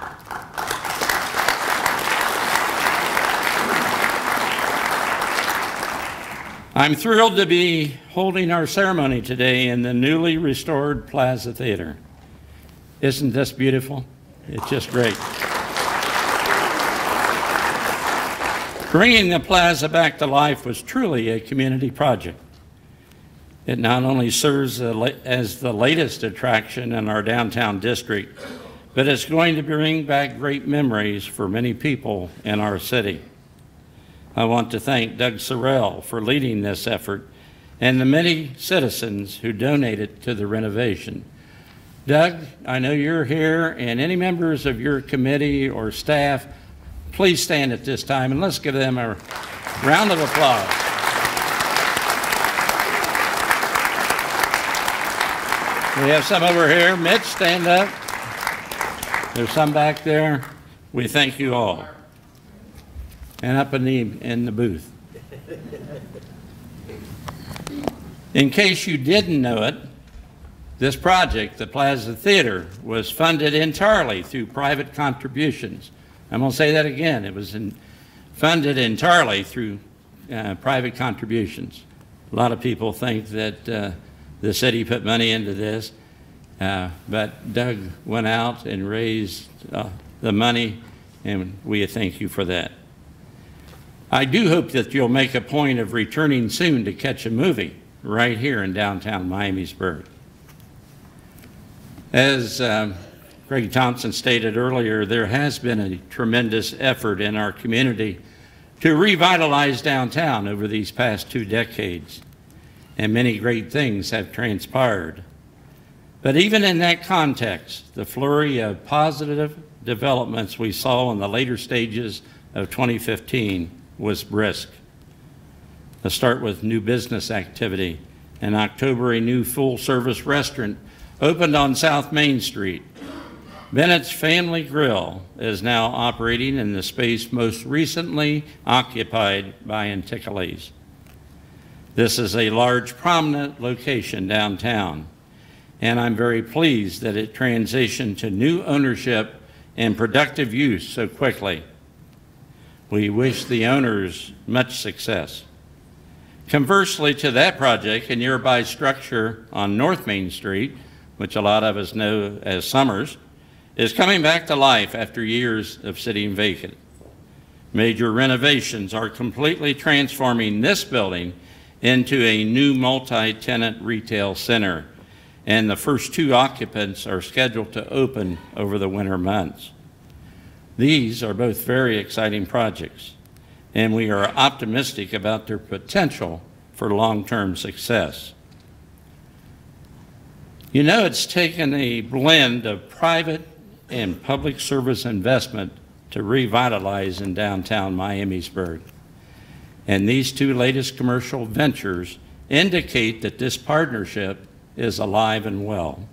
I'm thrilled to be holding our ceremony today in the newly restored Plaza Theatre. Isn't this beautiful? It's just great. Bringing the plaza back to life was truly a community project. It not only serves as the latest attraction in our downtown district, but it's going to bring back great memories for many people in our city. I want to thank Doug Sorrell for leading this effort and the many citizens who donated to the renovation. Doug, I know you're here, and any members of your committee or staff, please stand at this time and let's give them a round of applause. We have some over here. Mitch, stand up. There's some back there. We thank you all. And up in the, in the booth. In case you didn't know it, this project, the Plaza Theatre, was funded entirely through private contributions. I'm going to say that again. It was in, funded entirely through uh, private contributions. A lot of people think that uh, the city put money into this, uh, but Doug went out and raised uh, the money, and we thank you for that. I do hope that you'll make a point of returning soon to catch a movie right here in downtown Miamisburg. As um, Greg Thompson stated earlier, there has been a tremendous effort in our community to revitalize downtown over these past two decades, and many great things have transpired. But even in that context, the flurry of positive developments we saw in the later stages of twenty fifteen was brisk. Let's start with new business activity. In October, a new full-service restaurant opened on South Main Street. Bennett's Family Grill is now operating in the space most recently occupied by Antiquities. This is a large, prominent location downtown, and I'm very pleased that it transitioned to new ownership and productive use so quickly. We wish the owners much success. Conversely to that project, a nearby structure on North Main Street, which a lot of us know as Summers, is coming back to life after years of sitting vacant. Major renovations are completely transforming this building into a new multi-tenant retail center, and the first two occupants are scheduled to open over the winter months. These are both very exciting projects, and we are optimistic about their potential for long-term success. You know, it's taken a blend of private and public service investment to revitalize in downtown Miamisburg. And these two latest commercial ventures indicate that this partnership is alive and well.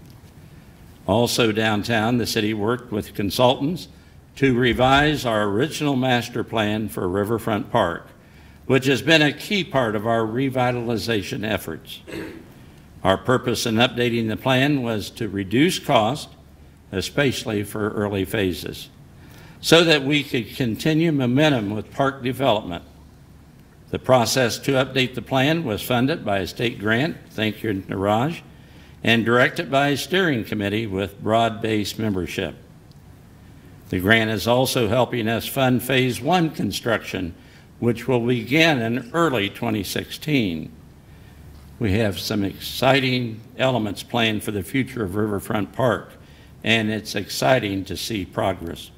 Also downtown, the city worked with consultants to revise our original master plan for Riverfront Park, which has been a key part of our revitalization efforts. Our purpose in updating the plan was to reduce cost, especially for early phases, so that we could continue momentum with park development. The process to update the plan was funded by a state grant, thank you, Niraj, and directed by a steering committee with broad-based membership. The grant is also helping us fund phase one construction, which will begin in early twenty sixteen. We have some exciting elements planned for the future of Riverfront Park, and it's exciting to see progress.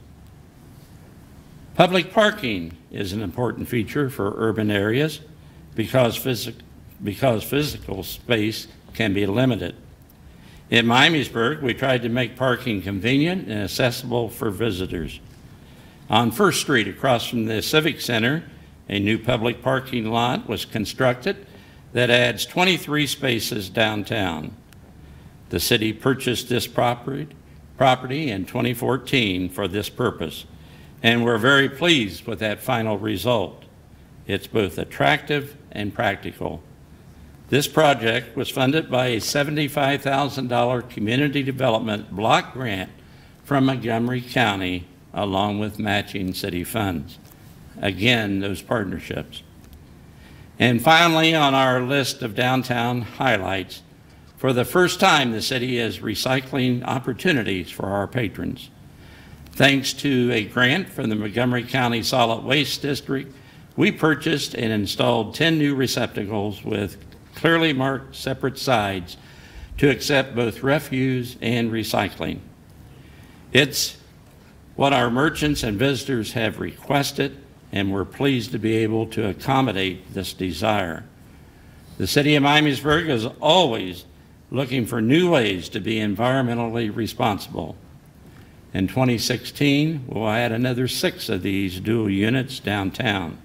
Public parking is an important feature for urban areas because, phys because physical space can be limited. In Miamisburg, we tried to make parking convenient and accessible for visitors. On First Street, across from the Civic Center, a new public parking lot was constructed that adds twenty-three spaces downtown. The city purchased this property, property in twenty fourteen for this purpose, and we're very pleased with that final result. It's both attractive and practical. This project was funded by a seventy-five thousand dollar community development block grant from Montgomery County, along with matching city funds. Again, those partnerships. And finally, on our list of downtown highlights, for the first time, the city is recycling opportunities for our patrons. Thanks to a grant from the Montgomery County Solid Waste District, we purchased and installed ten new receptacles with clearly marked separate sides to accept both refuse and recycling. It's what our merchants and visitors have requested, and we're pleased to be able to accommodate this desire. The city of Miamisburg is always looking for new ways to be environmentally responsible. In twenty sixteen, we'll add another six of these dual units downtown.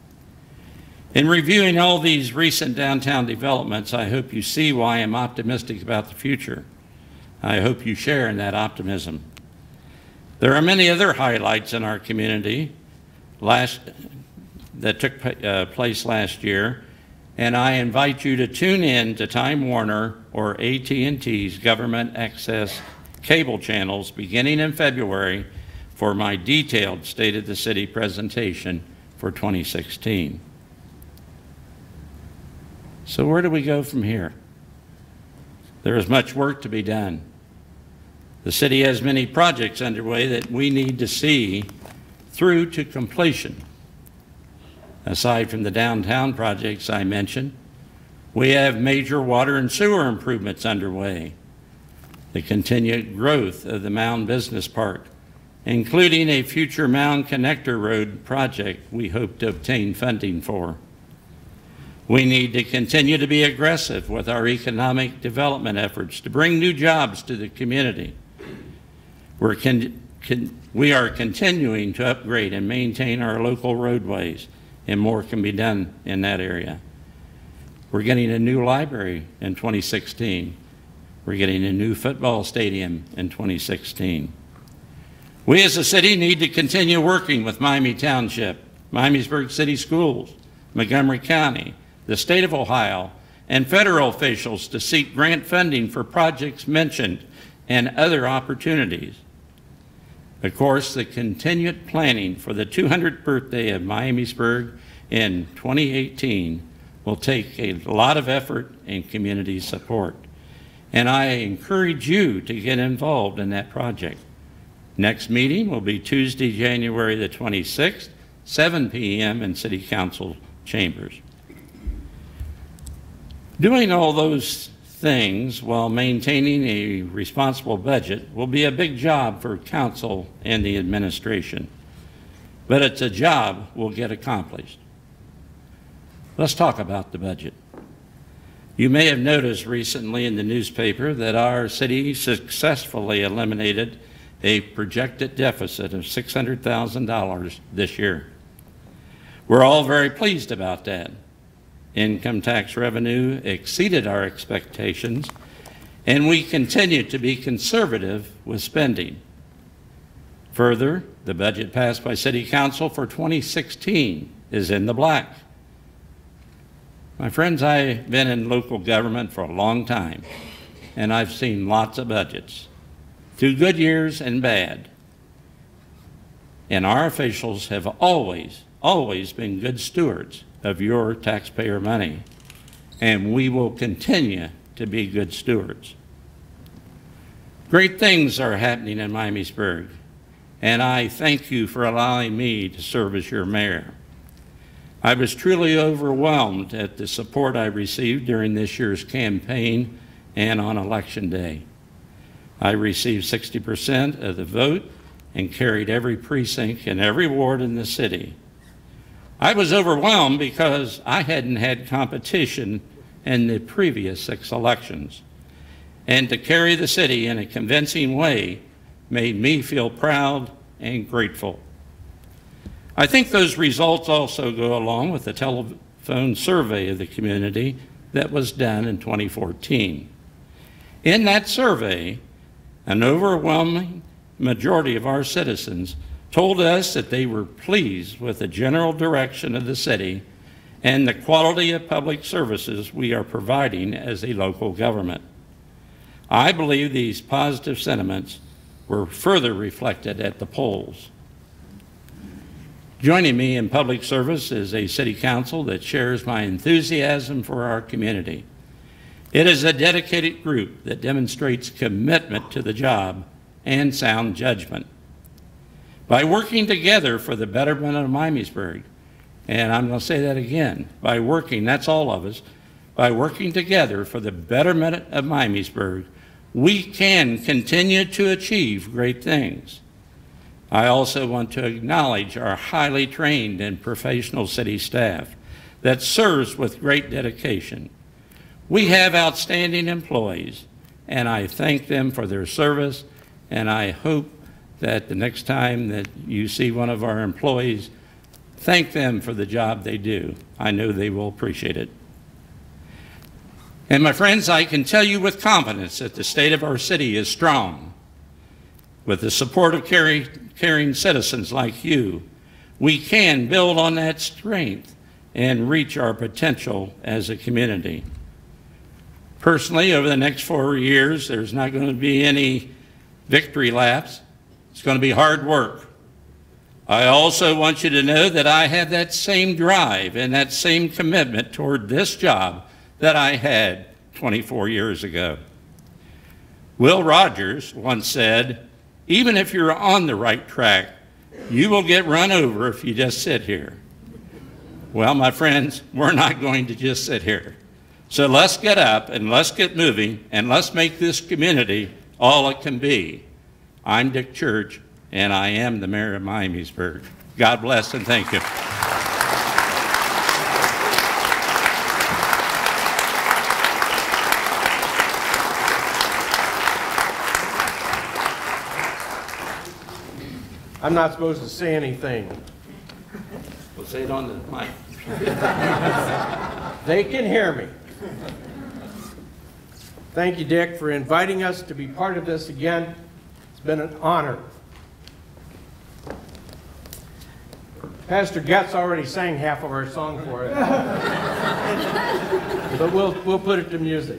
In reviewing all these recent downtown developments, I hope you see why I'm optimistic about the future. I hope you share in that optimism. There are many other highlights in our community last, that took uh, place last year, and I invite you to tune in to Time Warner or A T and T's government access cable channels beginning in February for my detailed State of the City presentation for twenty sixteen. So where do we go from here? There is much work to be done. The city has many projects underway that we need to see through to completion. Aside from the downtown projects I mentioned, we have major water and sewer improvements underway, the continued growth of the Mound Business Park, including a future Mound Connector Road project we hope to obtain funding for. We need to continue to be aggressive with our economic development efforts to bring new jobs to the community. We're con con we are continuing to upgrade and maintain our local roadways, and more can be done in that area. We're getting a new library in twenty sixteen. We're getting a new football stadium in twenty sixteen. We as a city need to continue working with Miami Township, Miamisburg City Schools, Montgomery County, the state of Ohio, and federal officials to seek grant funding for projects mentioned and other opportunities. Of course, the continued planning for the two hundredth birthday of Miamisburg in twenty eighteen will take a lot of effort and community support. And I encourage you to get involved in that project. Next meeting will be Tuesday, January the twenty-sixth, seven p m in City Council chambers. Doing all those things while maintaining a responsible budget will be a big job for council and the administration, but it's a job we'll get accomplished. Let's talk about the budget. You may have noticed recently in the newspaper that our city successfully eliminated a projected deficit of six hundred thousand dollars this year. We're all very pleased about that. Income tax revenue exceeded our expectations, and we continue to be conservative with spending. Further, the budget passed by City Council for twenty sixteen is in the black. My friends, I've been in local government for a long time, and I've seen lots of budgets, through good years and bad. And our officials have always, always been good stewards of your taxpayer money, and we will continue to be good stewards. Great things are happening in Miamisburg, and I thank you for allowing me to serve as your mayor. I was truly overwhelmed at the support I received during this year's campaign and on Election Day. I received sixty percent of the vote and carried every precinct and every ward in the city. I was overwhelmed because I hadn't had competition in the previous six elections. And to carry the city in a convincing way made me feel proud and grateful. I think those results also go along with the telephone survey of the community that was done in twenty fourteen. In that survey, an overwhelming majority of our citizens told us that they were pleased with the general direction of the city and the quality of public services we are providing as a local government. I believe these positive sentiments were further reflected at the polls. Joining me in public service is a city council that shares my enthusiasm for our community. It is a dedicated group that demonstrates commitment to the job and sound judgment. By working together for the betterment of Miamisburg, and I'm going to say that again, by working, that's all of us, by working together for the betterment of Miamisburg, we can continue to achieve great things. I also want to acknowledge our highly trained and professional city staff that serves with great dedication. We have outstanding employees, and I thank them for their service, and I hope that the next time that you see one of our employees, thank them for the job they do. I know they will appreciate it. And my friends, I can tell you with confidence that the state of our city is strong. With the support of caring, caring citizens like you, we can build on that strength and reach our potential as a community. Personally, over the next four years, there's not going to be any victory laps. It's going to be hard work. I also want you to know that I have that same drive and that same commitment toward this job that I had twenty-four years ago. Will Rogers once said, even if you're on the right track, you will get run over if you just sit here. Well, my friends, we're not going to just sit here. So let's get up and let's get moving and let's make this community all it can be. I'm Dick Church, and I am the mayor of Miamisburg. God bless and thank you. I'm not supposed to say anything. We'll say it on the mic. They can hear me. Thank you, Dick, for inviting us to be part of this again. It's been an honor. Pastor Getz already sang half of our song for it. But we'll, we'll put it to music.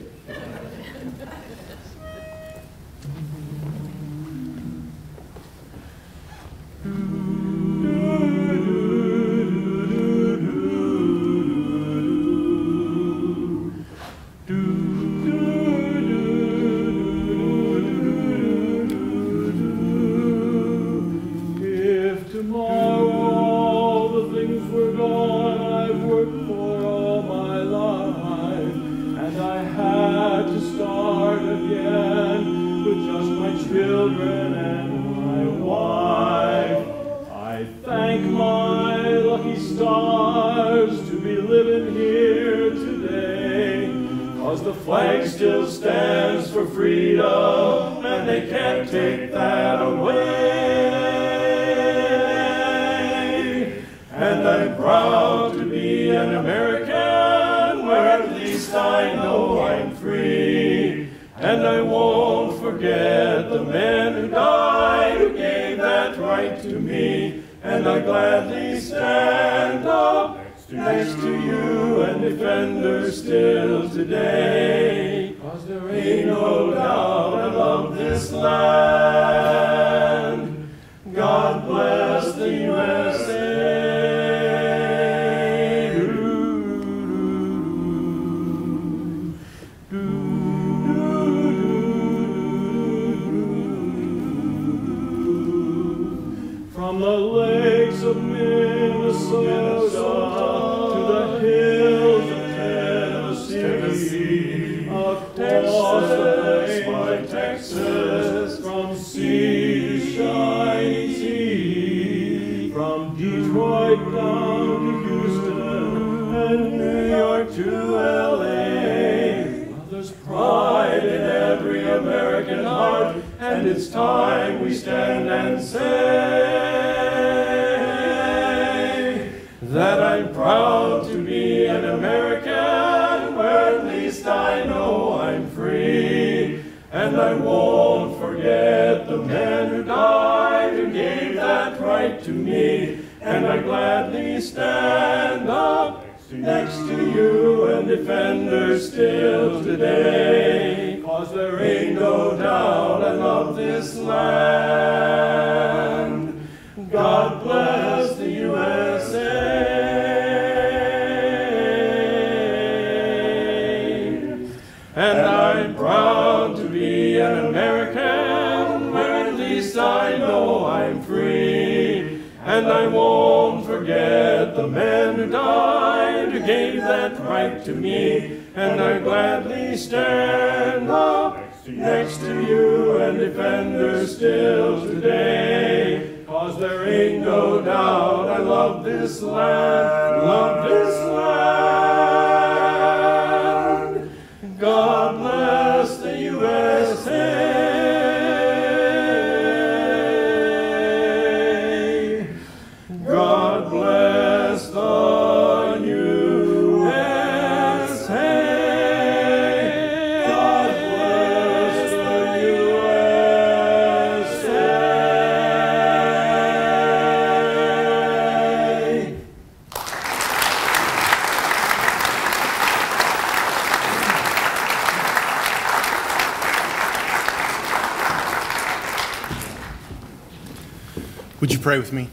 Would you pray with me?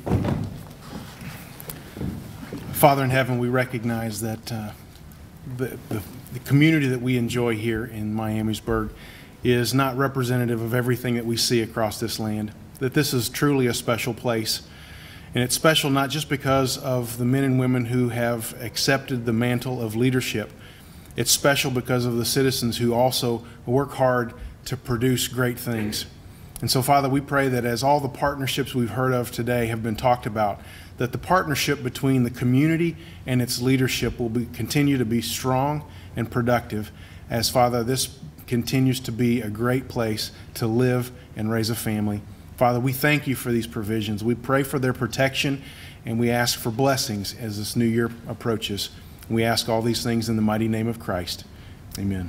Father in heaven, we recognize that uh, the, the, the community that we enjoy here in Miamisburg is not representative of everything that we see across this land, that this is truly a special place. And it's special not just because of the men and women who have accepted the mantle of leadership. It's special because of the citizens who also work hard to produce great things. And so, Father, we pray that as all the partnerships we've heard of today have been talked about, that the partnership between the community and its leadership will be, continue to be strong and productive as, Father, this continues to be a great place to live and raise a family. Father, we thank you for these provisions. We pray for their protection, and we ask for blessings as this new year approaches. We ask all these things in the mighty name of Christ. Amen.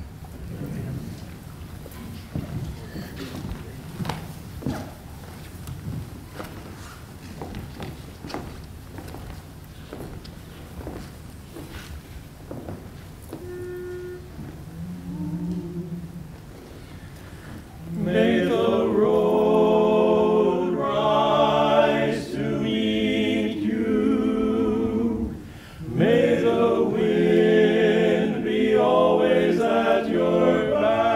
May the road rise to meet you. May the wind be always at your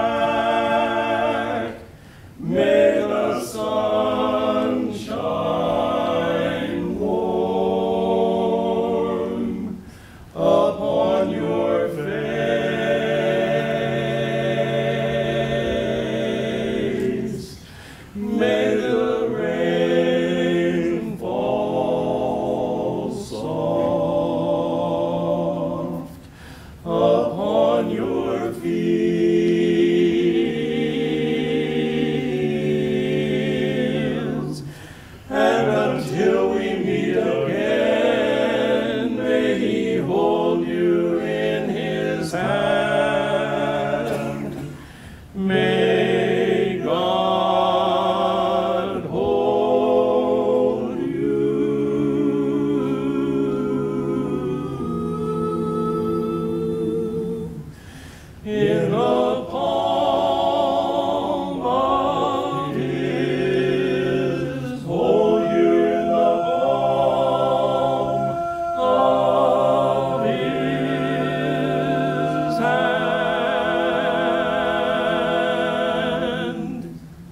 back. May the sun shine warm upon your face. May the rain fall soft upon your fields, and until we meet again, may He hold you in His hand. May God hold you in the palm of His, hold you in the palm of His hand.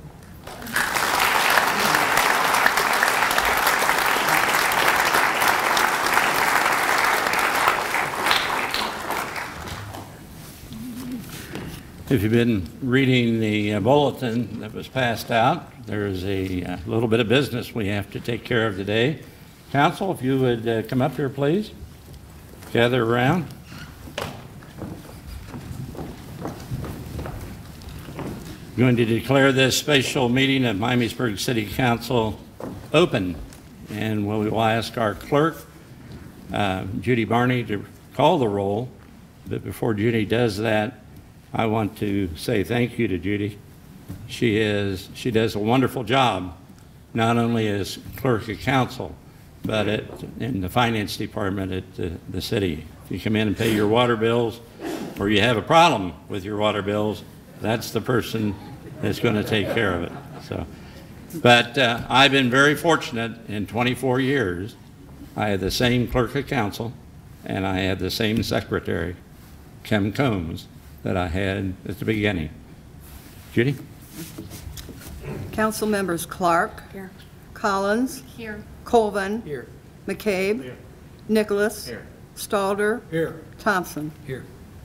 If you've been reading the uh, bulletin that was passed out, there's a uh, little bit of business we have to take care of today. Council, if you would uh, come up here, please. Gather around. I'm going to declare this special meeting of Miamisburg City Council open, and we will ask our clerk, uh, Judy Barney, to call the roll. But before Judy does that, I want to say thank you to Judy. She is she does a wonderful job, not only as clerk of council, but at, in the finance department at the, the city. If you come in and pay your water bills, or you have a problem with your water bills, that's the person that's going to take care of it. So, but uh, I've been very fortunate in twenty-four years. I had the same clerk of council, and I had the same secretary, Kim Combs, that I had at the beginning. Judy? Council members Clark. Here. Collins. Here. Colvin. Here. McCabe. Here. Nicholas. Here. Stalder. Here. Thompson. Here.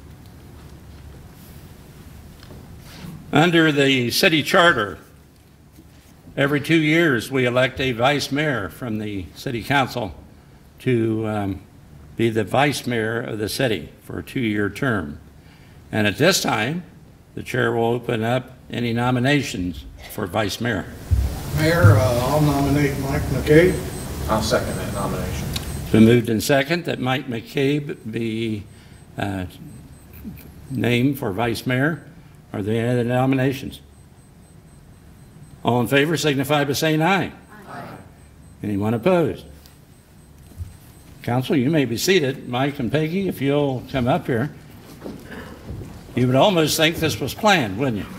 Under the city charter, every two years we elect a vice mayor from the city council to um, be the vice mayor of the city for a two-year term. And at this time, the chair will open up any nominations for vice mayor. Mayor, uh, I'll nominate Mike McCabe. I'll second that nomination. It's been moved and second that Mike McCabe be uh, named for vice mayor. Are there any other nominations? All in favor signify by saying aye. Aye. Anyone opposed? Council, you may be seated. Mike and Peggy, if you'll come up here. You would almost think this was planned, wouldn't you?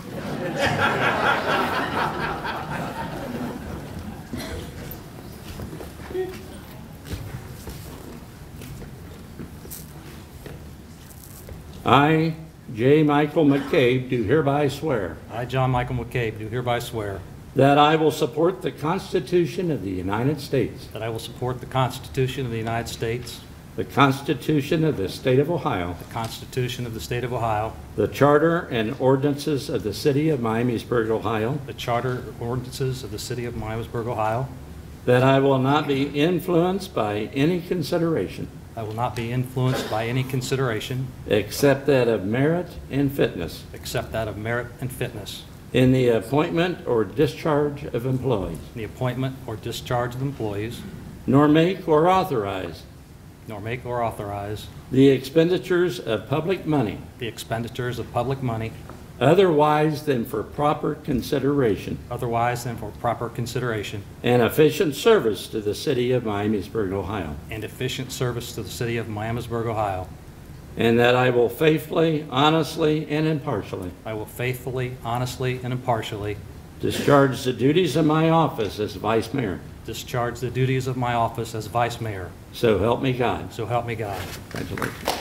I, J. Michael McCabe, do hereby swear I, John Michael McCabe, do hereby swear that I will support the Constitution of the United States that I will support the Constitution of the United States the Constitution of the State of Ohio, the Constitution of the State of Ohio, the Charter and ordinances of the City of Miamisburg, Ohio, the Charter ordinances of the City of Miamisburg, Ohio, that I will not be influenced by any consideration I will not be influenced by any consideration except that of merit and fitness except that of merit and fitness in the appointment or discharge of employees, in the appointment or discharge of employees, nor make or authorize nor make or authorize the expenditures of public money the expenditures of public money otherwise than for proper consideration otherwise than for proper consideration and efficient service to the City of Miamisburg, Ohio, and efficient service to the City of Miamisburg, Ohio. and that I will faithfully, honestly, and impartially I will faithfully, honestly, and impartially discharge the duties of my office as Vice Mayor. discharge the duties of my office as Vice Mayor. So help me God. So help me God. Congratulations.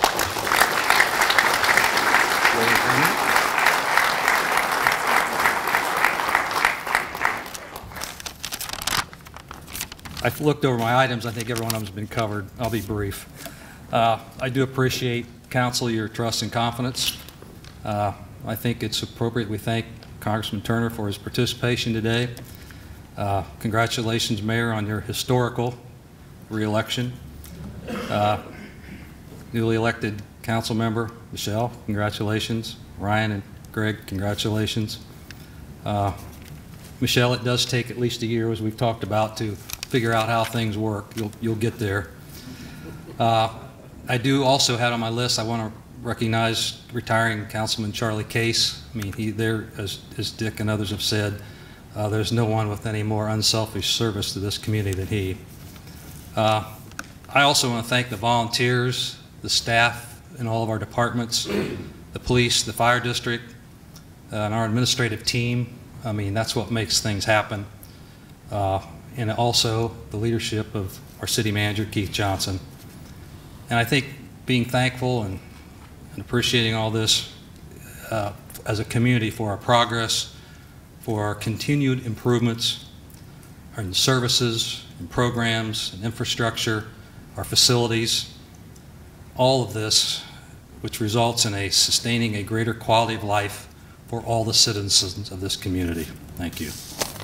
I've looked over my items. I think every one of them has been covered. I'll be brief. Uh, I do appreciate, Council, your trust and confidence. Uh, I think it's appropriate we thank Congressman Turner for his participation today. Uh, congratulations, Mayor, on your historical reelection. Uh, newly elected council member, Michelle, congratulations. Ryan and Greg, congratulations. Uh, Michelle, it does take at least a year, as we've talked about, to figure out how things work. You'll, you'll get there. Uh, I do also have on my list, I want to recognize retiring Councilman Charlie Case. I mean, he there, as, as Dick and others have said, uh, there's no one with any more unselfish service to this community than he. Uh, I also want to thank the volunteers, the staff in all of our departments, the police, the fire district, uh, and our administrative team. I mean, that's what makes things happen. Uh, and also the leadership of our city manager, Keith Johnson. And I think being thankful and, and appreciating all this uh, as a community for our progress, for our continued improvements in services and programs and infrastructure, our facilities, all of this, which results in a sustaining a greater quality of life for all the citizens of this community. Thank you.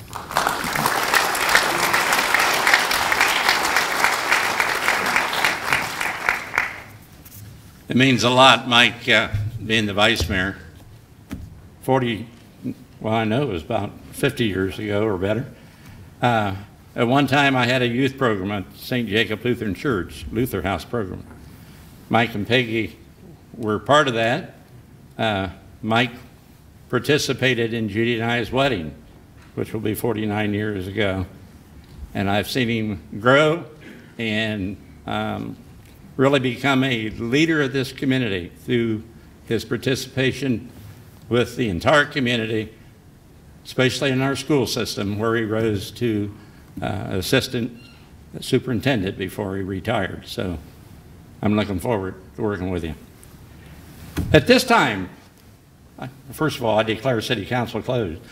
It means a lot, Mike, uh, being the vice mayor. forty, well, I know it was about fifty years ago or better. Uh, at one time, I had a youth program at Saint Jacob Lutheran Church, Luther House program. Mike and Peggy were part of that. Uh, Mike participated in Judy and I's wedding, which will be forty-nine years ago. And I've seen him grow and um, really become a leader of this community through his participation with the entire community, especially in our school system, where he rose to uh, assistant superintendent before he retired. So I'm looking forward to working with you. At this time, first of all, I declare City Council closed.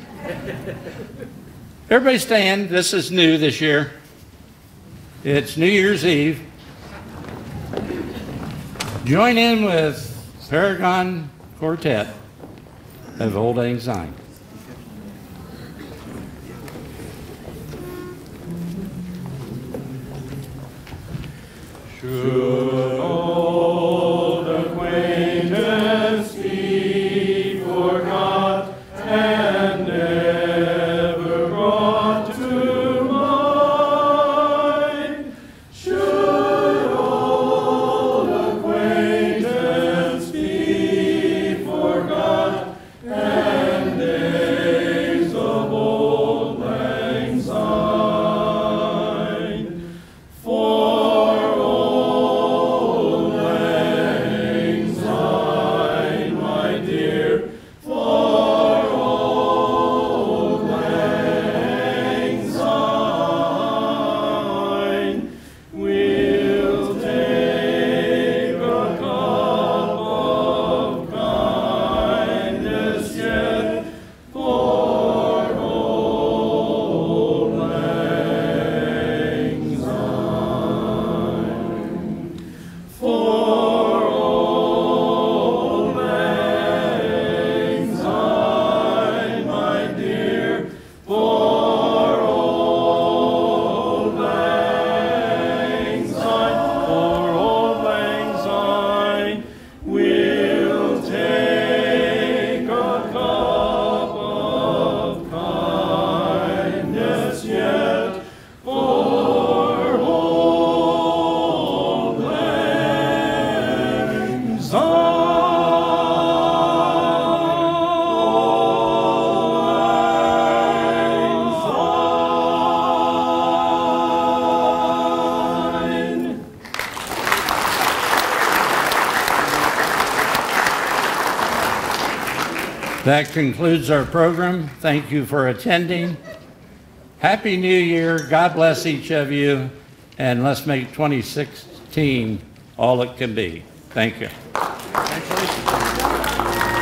Everybody stand. This is new this year. It's New Year's Eve. Join in with Paragon Quartet of Old Lang Syne. Should old acquaintance be forgot and never brought to mind? Should old acquaintance be forgot and days of old lang syne? For old That concludes our program. Thank you for attending. Happy New Year. God bless each of you. And let's make twenty sixteen all it can be. Thank you. Congratulations.